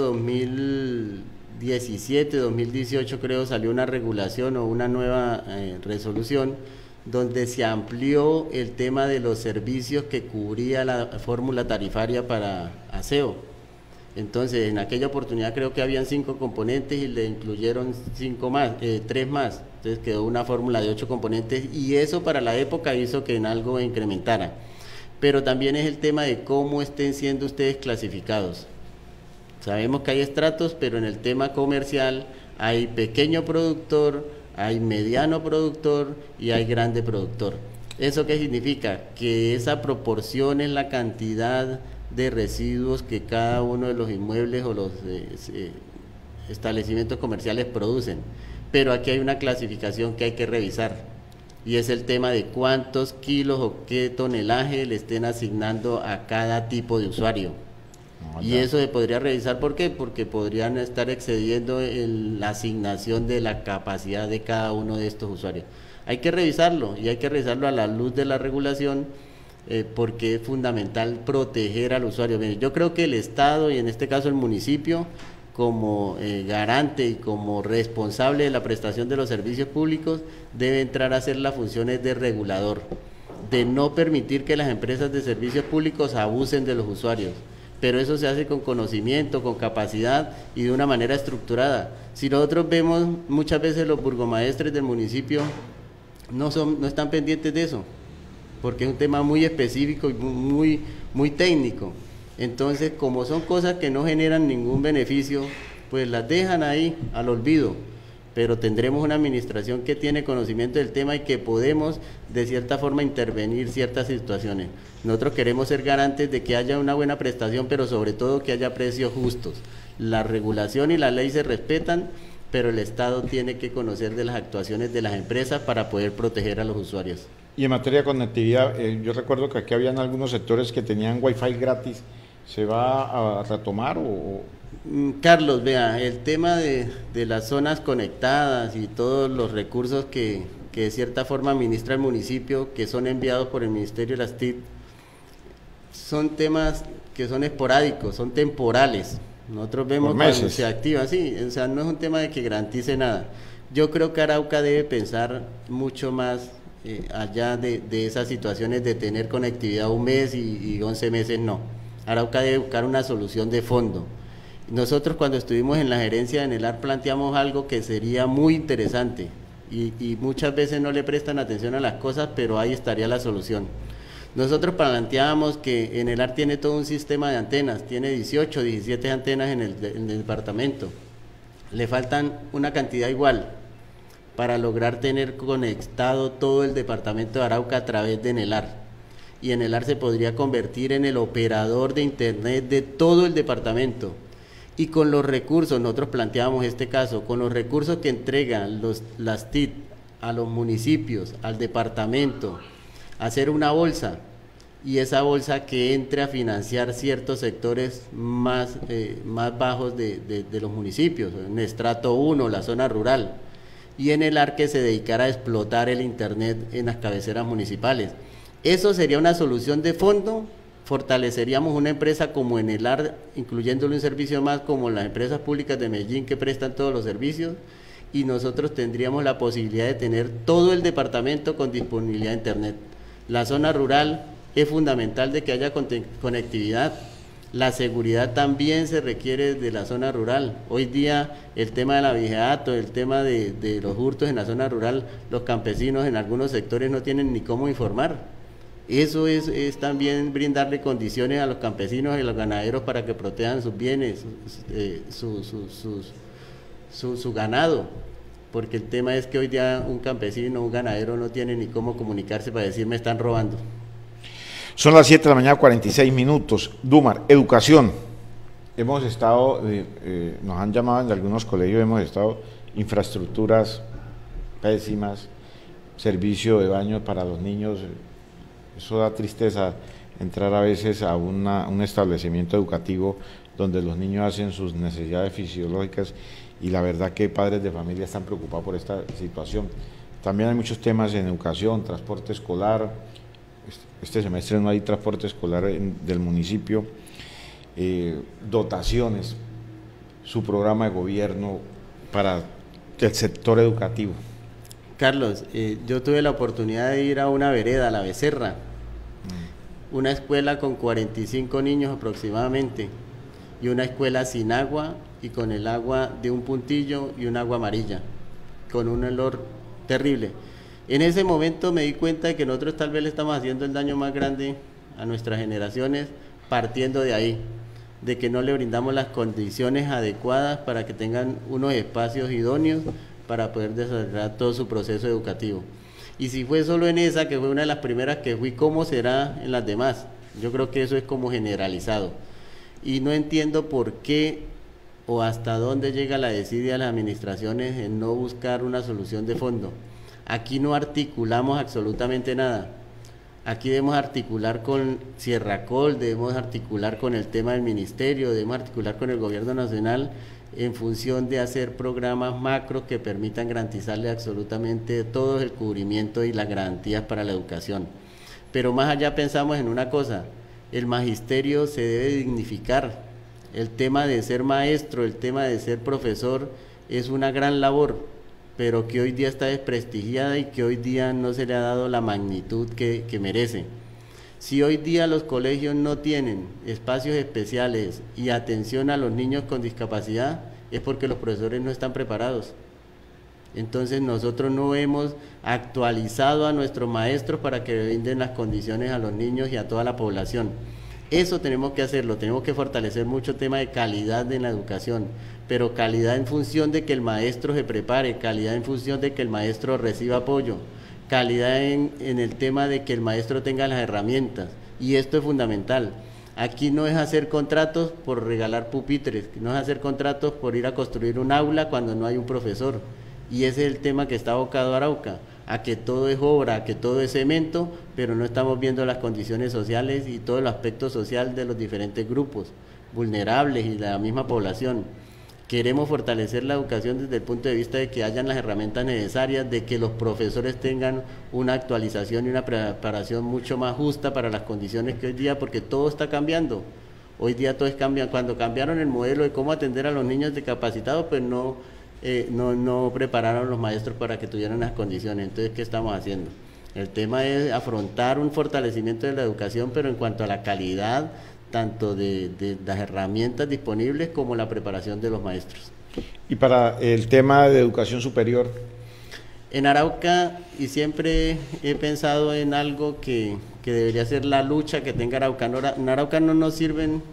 B: 2017, 2018 creo salió una regulación o una nueva resolución donde se amplió el tema de los servicios que cubría la fórmula tarifaria para aseo. Entonces, en aquella oportunidad creo que habían 5 componentes y le incluyeron 3 más. Entonces quedó una fórmula de 8 componentes y eso para la época hizo que en algo incrementara. Pero también es el tema de cómo estén siendo ustedes clasificados. Sabemos que hay estratos, pero en el tema comercial hay pequeño productor, hay mediano productor y hay grande productor. ¿Eso qué significa? Que esa proporción en la cantidad de residuos que cada uno de los inmuebles o los establecimientos comerciales producen. Pero aquí hay una clasificación que hay que revisar y es el tema de cuántos kilos o qué tonelaje le estén asignando a cada tipo de usuario. Y eso se podría revisar, ¿por qué? Porque podrían estar excediendo la asignación de la capacidad de cada uno de estos usuarios. Hay que revisarlo y hay que revisarlo a la luz de la regulación porque es fundamental proteger al usuario. Yo creo que el Estado y en este caso el municipio como garante y como responsable de la prestación de los servicios públicos debe entrar a hacer las funciones de regulador, de no permitir que las empresas de servicios públicos abusen de los usuarios. Pero eso se hace con conocimiento, con capacidad y de una manera estructurada. Si nosotros vemos muchas veces los burgomaestres del municipio no están pendientes de eso, porque es un tema muy específico y muy técnico. Entonces, como son cosas que no generan ningún beneficio, pues las dejan ahí al olvido. Pero tendremos una administración que tiene conocimiento del tema y que podemos de cierta forma intervenir ciertas situaciones. Nosotros queremos ser garantes de que haya una buena prestación, pero sobre todo que haya precios justos. La regulación y la ley se respetan, pero el Estado tiene que conocer de las actuaciones de las empresas para poder proteger a los usuarios.
A: Y en materia de conectividad, yo recuerdo que aquí habían algunos sectores que tenían Wi-Fi gratis. ¿Se va a retomar o...?
B: Carlos, vea, el tema de las zonas conectadas y todos los recursos que de cierta forma administra el municipio, que son enviados por el Ministerio de las TIC, son temas que son esporádicos, son temporales. Nosotros vemos cuando se activa, sí, o sea, no es un tema de que garantice nada. Yo creo que Arauca debe pensar mucho más allá de esas situaciones de tener conectividad un mes y 11 meses no. Arauca debe buscar una solución de fondo. Nosotros cuando estuvimos en la gerencia de Enelar planteamos algo que sería muy interesante y muchas veces no le prestan atención a las cosas, pero ahí estaría la solución. Nosotros planteábamos que Enelar tiene todo un sistema de antenas, tiene 18, 17 antenas en el departamento. Le faltan una cantidad igual para lograr tener conectado todo el departamento de Arauca a través de Enelar. Y Enelar se podría convertir en el operador de internet de todo el departamento. Y con los recursos, nosotros planteábamos este caso, con los recursos que entregan las TIC a los municipios, al departamento, hacer una bolsa, y esa bolsa que entre a financiar ciertos sectores más bajos de los municipios, en estrato 1, la zona rural, y Enelar que se dedicara a explotar el internet en las cabeceras municipales. Eso sería una solución de fondo fortaleceríamos una empresa como Enelar, incluyéndole un servicio más como las empresas públicas de Medellín que prestan todos los servicios, y nosotros tendríamos la posibilidad de tener todo el departamento con disponibilidad de internet. La zona rural es fundamental de que haya conectividad. La seguridad también se requiere de la zona rural. Hoy día el tema del abigeato, el tema de los hurtos en la zona rural, los campesinos en algunos sectores no tienen ni cómo informar. Eso es también brindarle condiciones a los campesinos y a los ganaderos para que protejan sus bienes, su ganado, porque el tema es que hoy día un campesino, un ganadero no tiene ni cómo comunicarse para decir me están robando.
A: Son las 7 de la mañana, 46 minutos. Dumar, educación. Hemos estado, nos han llamado en algunos colegios, hemos estado infraestructuras pésimas, servicio de baños para los niños. Eso da tristeza entrar a veces a un establecimiento educativo donde los niños hacen sus necesidades fisiológicas y la verdad que padres de familia están preocupados por esta situación. También hay muchos temas en educación, transporte escolar. Este semestre no hay transporte escolar del municipio. Dotaciones, su programa de gobierno para el sector educativo.
B: Carlos, yo tuve la oportunidad de ir a una vereda, La Becerra, una escuela con 45 niños aproximadamente, y una escuela sin agua y con el agua de un puntillo y un agua amarilla, con un olor terrible. En ese momento me di cuenta de que nosotros tal vez le estamos haciendo el daño más grande a nuestras generaciones partiendo de ahí, de que no le brindamos las condiciones adecuadas para que tengan unos espacios idóneos para poder desarrollar todo su proceso educativo. Y si fue solo en esa, que fue una de las primeras que fui, ¿cómo será en las demás? Yo creo que eso es como generalizado. Y no entiendo por qué o hasta dónde llega la desidia de las administraciones en no buscar una solución de fondo. Aquí no articulamos absolutamente nada. Aquí debemos articular con Sierracol, debemos articular con el tema del ministerio, debemos articular con el gobierno nacional en función de hacer programas macros que permitan garantizarle absolutamente todo el cubrimiento y las garantías para la educación. Pero más allá pensamos en una cosa, el magisterio se debe dignificar. El tema de ser maestro, el tema de ser profesor es una gran labor, pero que hoy día está desprestigiada y que hoy día no se le ha dado la magnitud que merece. Si hoy día los colegios no tienen espacios especiales y atención a los niños con discapacidad, es porque los profesores no están preparados. Entonces nosotros no hemos actualizado a nuestros maestros para que brinden las condiciones a los niños y a toda la población. Eso tenemos que hacerlo, tenemos que fortalecer mucho el tema de calidad en la educación, pero calidad en función de que el maestro se prepare, calidad en función de que el maestro reciba apoyo, calidad en el tema de que el maestro tenga las herramientas, y esto es fundamental. Aquí no es hacer contratos por regalar pupitres, no es hacer contratos por ir a construir un aula cuando no hay un profesor, y ese es el tema que está abocado a Arauca, a que todo es obra, a que todo es cemento, pero no estamos viendo las condiciones sociales y todo el aspecto social de los diferentes grupos vulnerables y la misma población. Queremos fortalecer la educación desde el punto de vista de que hayan las herramientas necesarias, de que los profesores tengan una actualización y una preparación mucho más justa para las condiciones que hoy día, porque todo está cambiando. Hoy día todo es cambiando. Cuando cambiaron el modelo de cómo atender a los niños discapacitados, pues no prepararon los maestros para que tuvieran las condiciones. Entonces, ¿qué estamos haciendo? El tema es afrontar un fortalecimiento de la educación, pero en cuanto a la calidad, tanto de las herramientas disponibles como la preparación de los maestros.
A: Y para el tema de educación superior.
B: En Arauca, y siempre he pensado en algo que debería ser la lucha que tenga Arauca. En Arauca no nos sirven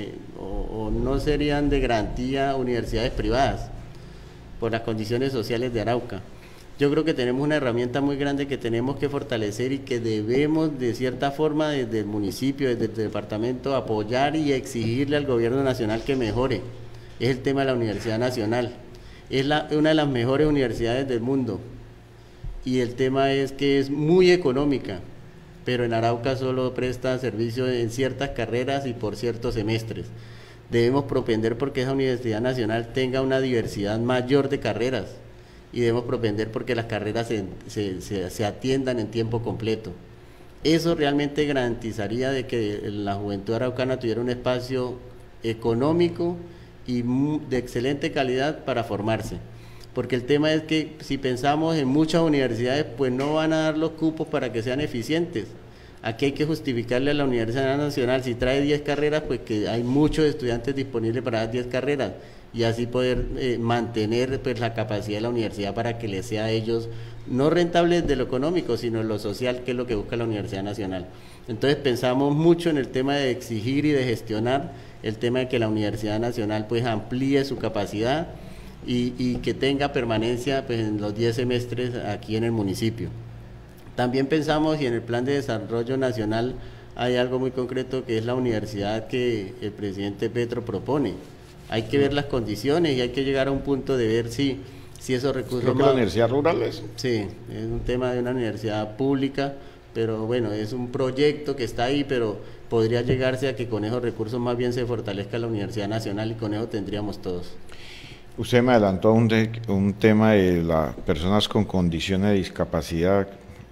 B: o no serían de garantía universidades privadas por las condiciones sociales de Arauca. Yo creo que tenemos una herramienta muy grande que tenemos que fortalecer y que debemos de cierta forma desde el municipio, desde el departamento, apoyar y exigirle al gobierno nacional que mejore. Es el tema de la Universidad Nacional. Es una de las mejores universidades del mundo y el tema es que es muy económica, pero en Arauca solo presta servicio en ciertas carreras y por ciertos semestres. Debemos propender porque esa Universidad Nacional tenga una diversidad mayor de carreras y debemos propender porque las carreras se atiendan en tiempo completo. Eso realmente garantizaría de que la juventud araucana tuviera un espacio económico y de excelente calidad para formarse. Porque el tema es que si pensamos en muchas universidades, pues no van a dar los cupos para que sean eficientes. Aquí hay que justificarle a la Universidad Nacional, si trae 10 carreras, pues que hay muchos estudiantes disponibles para las 10 carreras y así poder mantener pues la capacidad de la universidad para que les sea a ellos no rentable de lo económico, sino lo social, que es lo que busca la Universidad Nacional. Entonces pensamos mucho en el tema de exigir y de gestionar el tema de que la Universidad Nacional pues amplíe su capacidad y que tenga permanencia pues, en los 10 semestres aquí en el municipio. También pensamos, y en el Plan de Desarrollo Nacional hay algo muy concreto, que es la universidad que el presidente Petro propone. Hay que ver las condiciones y hay que llegar a un punto de ver si esos recursos...
A: Creo que la universidad rural es...
B: Sí, es un tema de una universidad pública, pero bueno, es un proyecto que está ahí, pero podría llegarse a que con esos recursos más bien se fortalezca la Universidad Nacional y con eso tendríamos todos.
A: Usted me adelantó un tema de las personas con condiciones de discapacidad,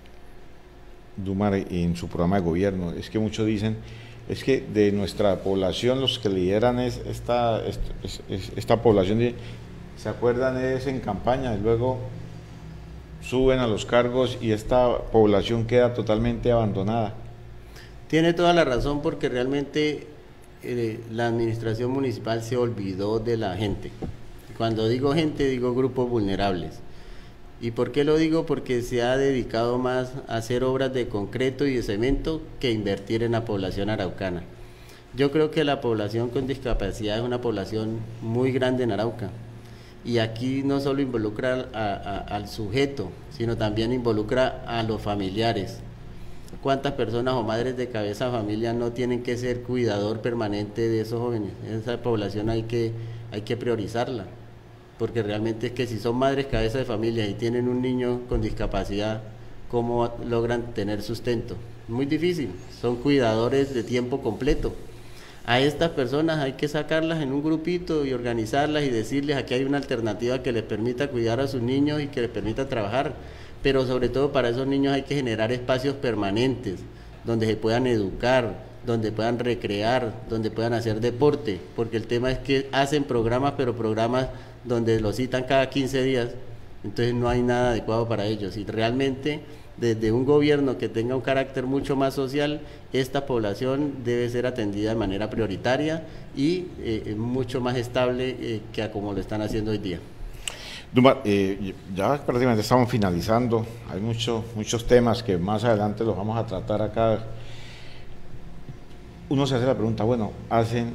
A: Dumar, en su programa de gobierno. Es que muchos dicen, es que de nuestra población los que lideran esta población, se acuerdan es en campaña y luego suben a los cargos y esta población queda totalmente abandonada.
B: Tiene toda la razón, porque realmente la administración municipal se olvidó de la gente. Cuando digo gente, digo grupos vulnerables. ¿Y por qué lo digo? Porque se ha dedicado más a hacer obras de concreto y de cemento que invertir en la población araucana. Yo creo que la población con discapacidad es una población muy grande en Arauca. Y aquí no solo involucra al sujeto, sino también involucra a los familiares. ¿Cuántas personas o madres de cabeza de familia no tienen que ser cuidador permanente de esos jóvenes? Esa población hay que priorizarla, porque realmente es que si son madres cabeza de familia y tienen un niño con discapacidad, ¿cómo logran tener sustento? Muy difícil, son cuidadores de tiempo completo. A estas personas hay que sacarlas en un grupito y organizarlas y decirles aquí hay una alternativa que les permita cuidar a sus niños y que les permita trabajar, pero sobre todo para esos niños hay que generar espacios permanentes donde se puedan educar, donde puedan recrear, donde puedan hacer deporte, porque el tema es que hacen programas, pero programas donde los citan cada 15 días, entonces no hay nada adecuado para ellos. Y realmente desde un gobierno que tenga un carácter mucho más social, esta población debe ser atendida de manera prioritaria y mucho más estable que como lo están haciendo hoy día.
A: Dumar, ya prácticamente estamos finalizando, hay muchos temas que más adelante los vamos a tratar acá. Uno se hace la pregunta, bueno, hacen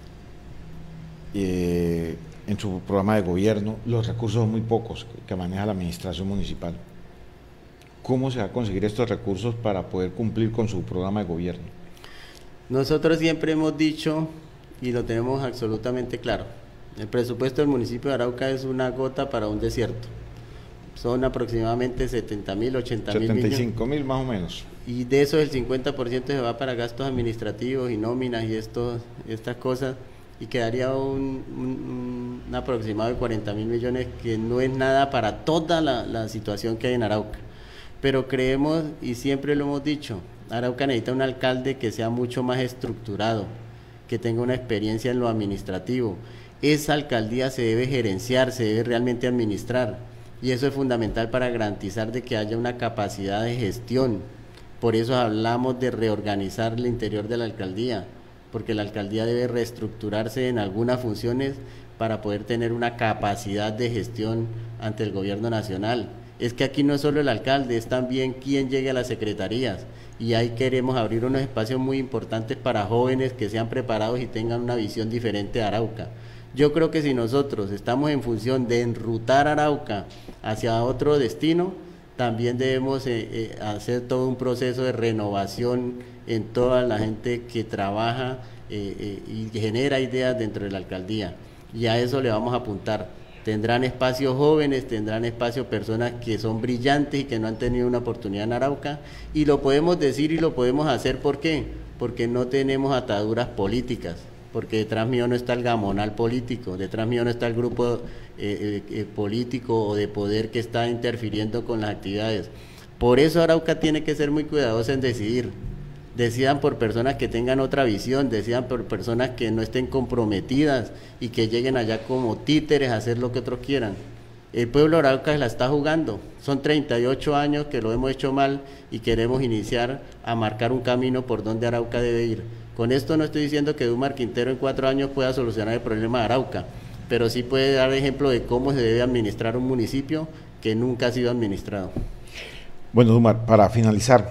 A: en su programa de gobierno los recursos son muy pocos que maneja la administración municipal. ¿Cómo se va a conseguir estos recursos para poder cumplir con su programa de gobierno?
B: Nosotros siempre hemos dicho, y lo tenemos absolutamente claro, el presupuesto del municipio de Arauca es una gota para un desierto. Son aproximadamente 70.000, 80.000 millones.
A: 75.000 más o menos.
B: Y de eso el 50% se va para gastos administrativos y nóminas y estas cosas, y quedaría un aproximado de 40.000 millones, que no es nada para toda la situación que hay en Arauca. Pero creemos, y siempre lo hemos dicho, Arauca necesita un alcalde que sea mucho más estructurado, que tenga una experiencia en lo administrativo. Esa alcaldía se debe gerenciar, se debe realmente administrar, y eso es fundamental para garantizar de que haya una capacidad de gestión. Por eso hablamos de reorganizar el interior de la alcaldía, porque la alcaldía debe reestructurarse en algunas funciones para poder tener una capacidad de gestión ante el gobierno nacional. Es que aquí no es solo el alcalde, es también quien llegue a las secretarías, y ahí queremos abrir unos espacios muy importantes para jóvenes que sean preparados y tengan una visión diferente de Arauca. Yo creo que si nosotros estamos en función de enrutar Arauca hacia otro destino, también debemos hacer todo un proceso de renovación en toda la gente que trabaja y genera ideas dentro de la alcaldía, y a eso le vamos a apuntar. Tendrán espacios jóvenes, tendrán espacios personas que son brillantes y que no han tenido una oportunidad en Arauca, y lo podemos decir y lo podemos hacer. ¿Por qué? Porque no tenemos ataduras políticas, porque detrás mío no está el gamonal político, detrás mío no está el grupo político o de poder que está interfiriendo con las actividades. Por eso Arauca tiene que ser muy cuidadosa en decidir. Decidan por personas que tengan otra visión, decidan por personas que no estén comprometidas y que lleguen allá como títeres a hacer lo que otros quieran. El pueblo de Arauca se la está jugando, son 38 años que lo hemos hecho mal y queremos iniciar a marcar un camino por donde Arauca debe ir. Con esto no estoy diciendo que Dumar Quintero en 4 años pueda solucionar el problema de Arauca, pero sí puede dar ejemplo de cómo se debe administrar un municipio que nunca ha sido administrado.
A: Bueno, Dumar, para finalizar,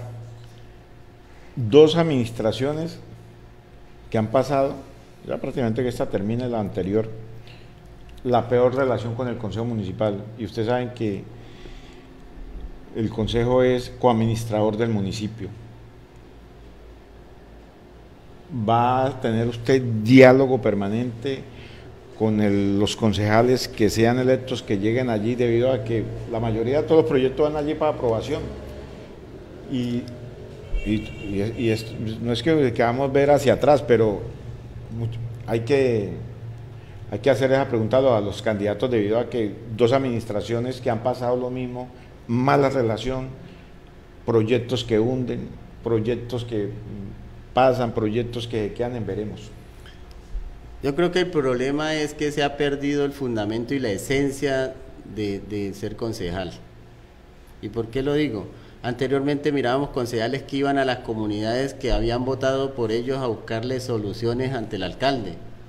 A: 2 administraciones que han pasado, ya prácticamente que esta termine la anterior, la peor relación con el Consejo Municipal, y ustedes saben que el Consejo es coadministrador del municipio. ¿Va a tener usted diálogo permanente con los concejales que sean electos, que lleguen allí, debido a que la mayoría de todos los proyectos van allí para aprobación? Y esto, no es que queramos ver hacia atrás, pero hay que hacer esa pregunta a los candidatos, debido a que 2 administraciones que han pasado lo mismo, mala relación, proyectos que hunden, proyectos que pasan, proyectos que quedan en veremos.
B: Yo creo que el problema es que se ha perdido el fundamento y la esencia de ser concejal. ¿Y por qué lo digo? Anteriormente mirábamos concejales que iban a las comunidades que habían votado por ellos a buscarles soluciones ante el alcalde.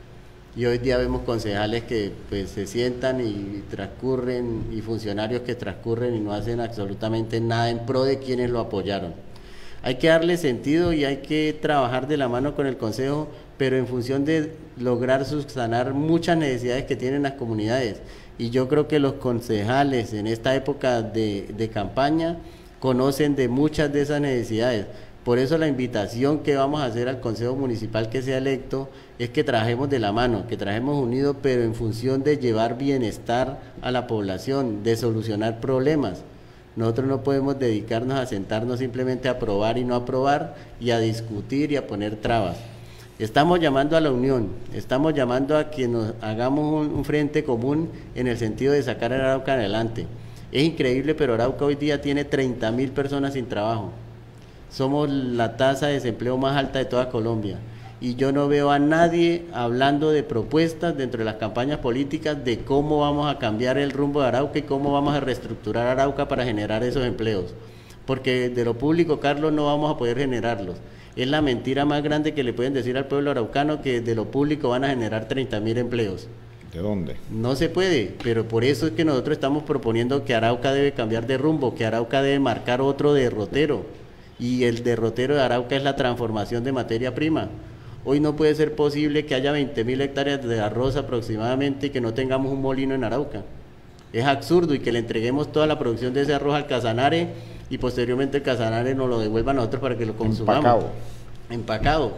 B: Y hoy día vemos concejales que pues se sientan y transcurren, y funcionarios que transcurren y no hacen absolutamente nada en pro de quienes lo apoyaron. Hay que darle sentido y hay que trabajar de la mano con el consejo, pero en función de lograr subsanar muchas necesidades que tienen las comunidades. Y yo creo que los concejales en esta época de campaña conocen de muchas de esas necesidades. Por eso la invitación que vamos a hacer al Consejo Municipal que sea electo es que trabajemos de la mano, que trabajemos unidos, pero en función de llevar bienestar a la población, de solucionar problemas. Nosotros no podemos dedicarnos a sentarnos simplemente a aprobar y no aprobar, y a discutir y a poner trabas. Estamos llamando a la unión, estamos llamando a que nos hagamos un frente común en el sentido de sacar a Arauca adelante. Es increíble, pero Arauca hoy día tiene 30.000 personas sin trabajo. Somos la tasa de desempleo más alta de toda Colombia. Y yo no veo a nadie hablando de propuestas dentro de las campañas políticas de cómo vamos a cambiar el rumbo de Arauca y cómo vamos a reestructurar Arauca para generar esos empleos. Porque de lo público, Carlos, no vamos a poder generarlos. Es la mentira más grande que le pueden decir al pueblo araucano, que de lo público van a generar 30.000 empleos.
A: ¿De dónde?
B: No se puede, pero por eso es que nosotros estamos proponiendo que Arauca debe cambiar de rumbo, que Arauca debe marcar otro derrotero. Y el derrotero de Arauca es la transformación de materia prima. Hoy no puede ser posible que haya 20.000 hectáreas de arroz aproximadamente y que no tengamos un molino en Arauca. Es absurdo, y que le entreguemos toda la producción de ese arroz al Casanare y posteriormente el Casanare nos lo devuelva a nosotros para que lo consumamos. Empacado.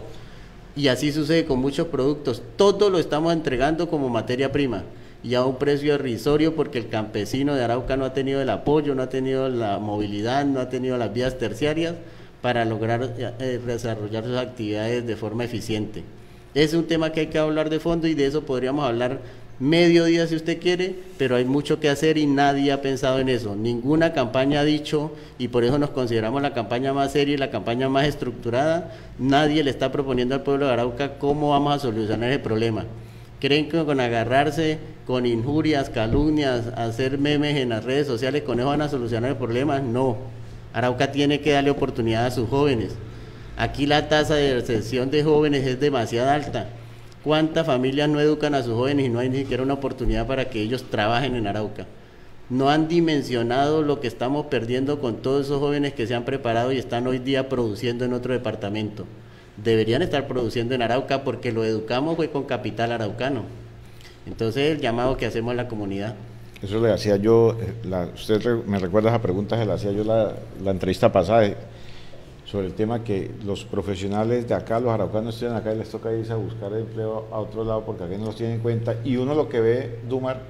B: Y así sucede con muchos productos. Todo lo estamos entregando como materia prima y a un precio irrisorio, porque el campesino de Arauca no ha tenido el apoyo, no ha tenido la movilidad, no ha tenido las vías terciarias para lograr desarrollar sus actividades de forma eficiente. Es un tema que hay que hablar de fondo, y de eso podríamos hablar medio día si usted quiere, pero hay mucho que hacer y nadie ha pensado en eso. Ninguna campaña ha dicho, y por eso nos consideramos la campaña más seria y la campaña más estructurada. Nadie le está proponiendo al pueblo de Arauca cómo vamos a solucionar el problema. ¿Creen que con agarrarse con injurias, calumnias, hacer memes en las redes sociales, con eso van a solucionar el problema? No. Arauca tiene que darle oportunidad a sus jóvenes. Aquí la tasa de deserción de jóvenes es demasiado alta. ¿Cuántas familias no educan a sus jóvenes y no hay ni siquiera una oportunidad para que ellos trabajen en Arauca? No han dimensionado lo que estamos perdiendo con todos esos jóvenes que se han preparado y están hoy día produciendo en otro departamento. Deberían estar produciendo en Arauca, porque lo educamos fue con capital araucano. Entonces el llamado que hacemos a la comunidad.
A: Eso le hacía yo, usted me recuerda esa pregunta, se la hacía yo la entrevista pasada, sobre el tema que los profesionales de acá, los araucanos, estudian acá y les toca irse a buscar empleo a otro lado porque aquí no los tienen en cuenta. Y uno lo que ve, Dumar,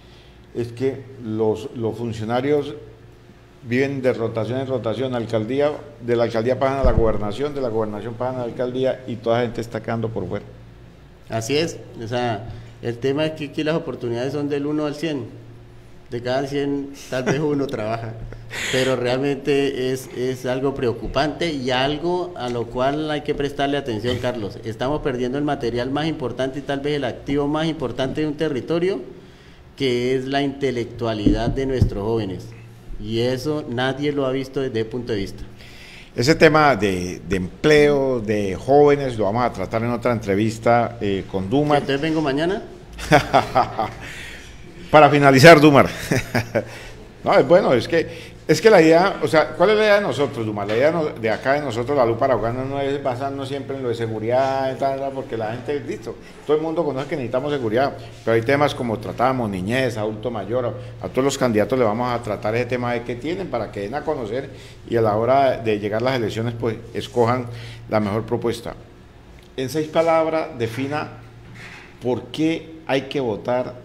A: es que los funcionarios viven de rotación en rotación, de la alcaldía pasan a la gobernación, de la gobernación pasan a la alcaldía, y toda la gente está quedando por fuera.
B: Así es, o sea, el tema es que aquí las oportunidades son del 1 al 100. De cada 100, tal vez uno trabaja. Pero realmente es algo preocupante y algo a lo cual hay que prestarle atención, Carlos. Estamos perdiendo el material más importante y tal vez el activo más importante de un territorio, que es la intelectualidad de nuestros jóvenes. Y eso nadie lo ha visto desde ese punto de vista.
A: Ese tema de empleo, de jóvenes, lo vamos a tratar en otra entrevista con Dumar.
B: ¿Entonces vengo mañana?
A: Para finalizar, Dumar. No, bueno, es que la idea, o sea, ¿cuál es la idea de nosotros, Dumar? La idea de acá de nosotros, la Lupa Araucana, no es basarnos siempre en lo de seguridad y tal, porque la gente, listo, todo el mundo conoce que necesitamos seguridad, pero hay temas como tratamos niñez, adulto mayor, a todos los candidatos le vamos a tratar ese tema de qué tienen para que den a conocer y a la hora de llegar a las elecciones, pues escojan la mejor propuesta. En 6 palabras, defina por qué hay que votar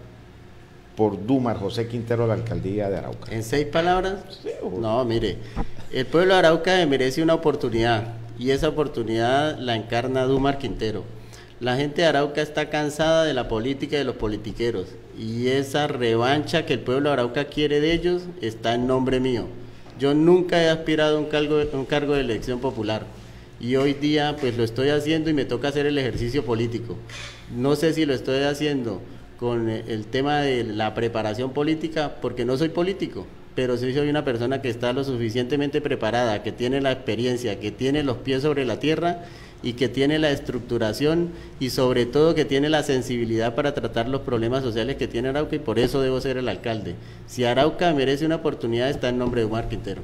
A: por Dumar José Quintero a la alcaldía de Arauca.
B: ¿En 6 palabras? Sí, no, mire, el pueblo de Arauca merece una oportunidad y esa oportunidad la encarna Dumar Quintero. La gente de Arauca está cansada de la política y de los politiqueros y esa revancha que el pueblo de Arauca quiere de ellos está en nombre mío. Yo nunca he aspirado a un cargo de elección popular y hoy día pues lo estoy haciendo y me toca hacer el ejercicio político. No sé si lo estoy haciendo con el tema de la preparación política, porque no soy político, pero sí soy una persona que está lo suficientemente preparada, que tiene la experiencia, que tiene los pies sobre la tierra y que tiene la estructuración y sobre todo que tiene la sensibilidad para tratar los problemas sociales que tiene Arauca y por eso debo ser el alcalde. Si Arauca merece una oportunidad, está en nombre de Dumar Quintero.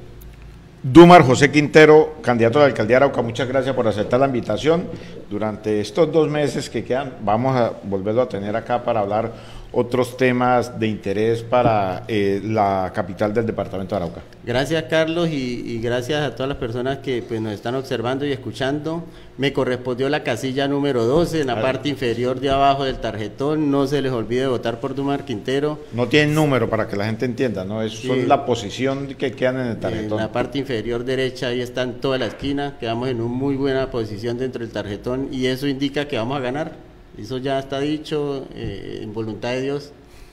A: Dumar José Quintero, candidato a la alcaldía de Arauca, muchas gracias por aceptar la invitación. Durante estos 2 meses que quedan, vamos a volverlo a tener acá para hablar otros temas de interés para la capital del departamento de Arauca.
B: Gracias, Carlos, y gracias a todas las personas que pues, nos están observando y escuchando. Me correspondió la casilla número 12 en la parte inferior de abajo del tarjetón. No se les olvide votar por Dumar Quintero.
A: No tienen número para que la gente entienda, ¿no? Son la posición que quedan en el tarjetón.
B: En la parte inferior derecha, ahí está en toda la esquina. Quedamos en una muy buena posición dentro del tarjetón y eso indica que vamos a ganar. Eso ya está dicho, en voluntad de Dios.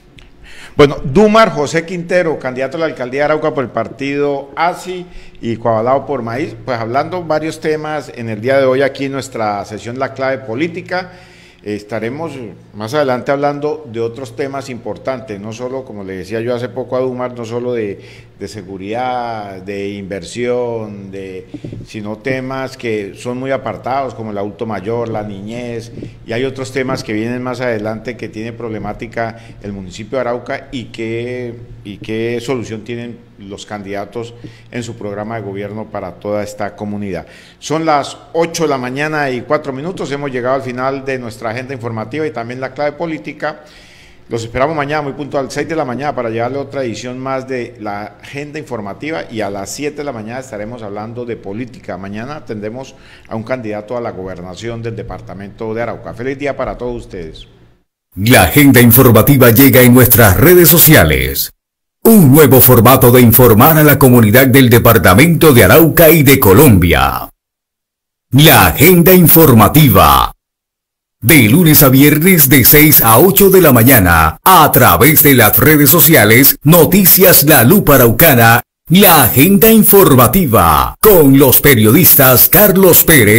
A: Bueno, Dumar José Quintero, candidato a la alcaldía de Arauca por el partido ASI y coavalado por Maíz, pues hablando varios temas en el día de hoy aquí en nuestra sesión La Clave Política. Estaremos más adelante hablando de otros temas importantes, no solo, como le decía yo hace poco a Dumar, no solo de seguridad, de inversión, sino temas que son muy apartados, como el adulto mayor, la niñez, y hay otros temas que vienen más adelante que tiene problemática el municipio de Arauca y qué solución tienen los candidatos en su programa de gobierno para toda esta comunidad. Son las 8 de la mañana y 4 minutos, hemos llegado al final de nuestra agenda informativa y también la clave política. Los esperamos mañana muy puntual, 6 de la mañana, para llevarle otra edición más de la agenda informativa y a las 7 de la mañana estaremos hablando de política. Mañana tendremos a un candidato a la gobernación del departamento de Arauca. Feliz día para todos ustedes.
C: La agenda informativa llega en nuestras redes sociales. Un nuevo formato de informar a la comunidad del departamento de Arauca y de Colombia. La agenda informativa. De lunes a viernes de 6 a 8 de la mañana, a través de las redes sociales, Noticias La Lupa Araucana, la agenda informativa, con los periodistas Carlos Pérez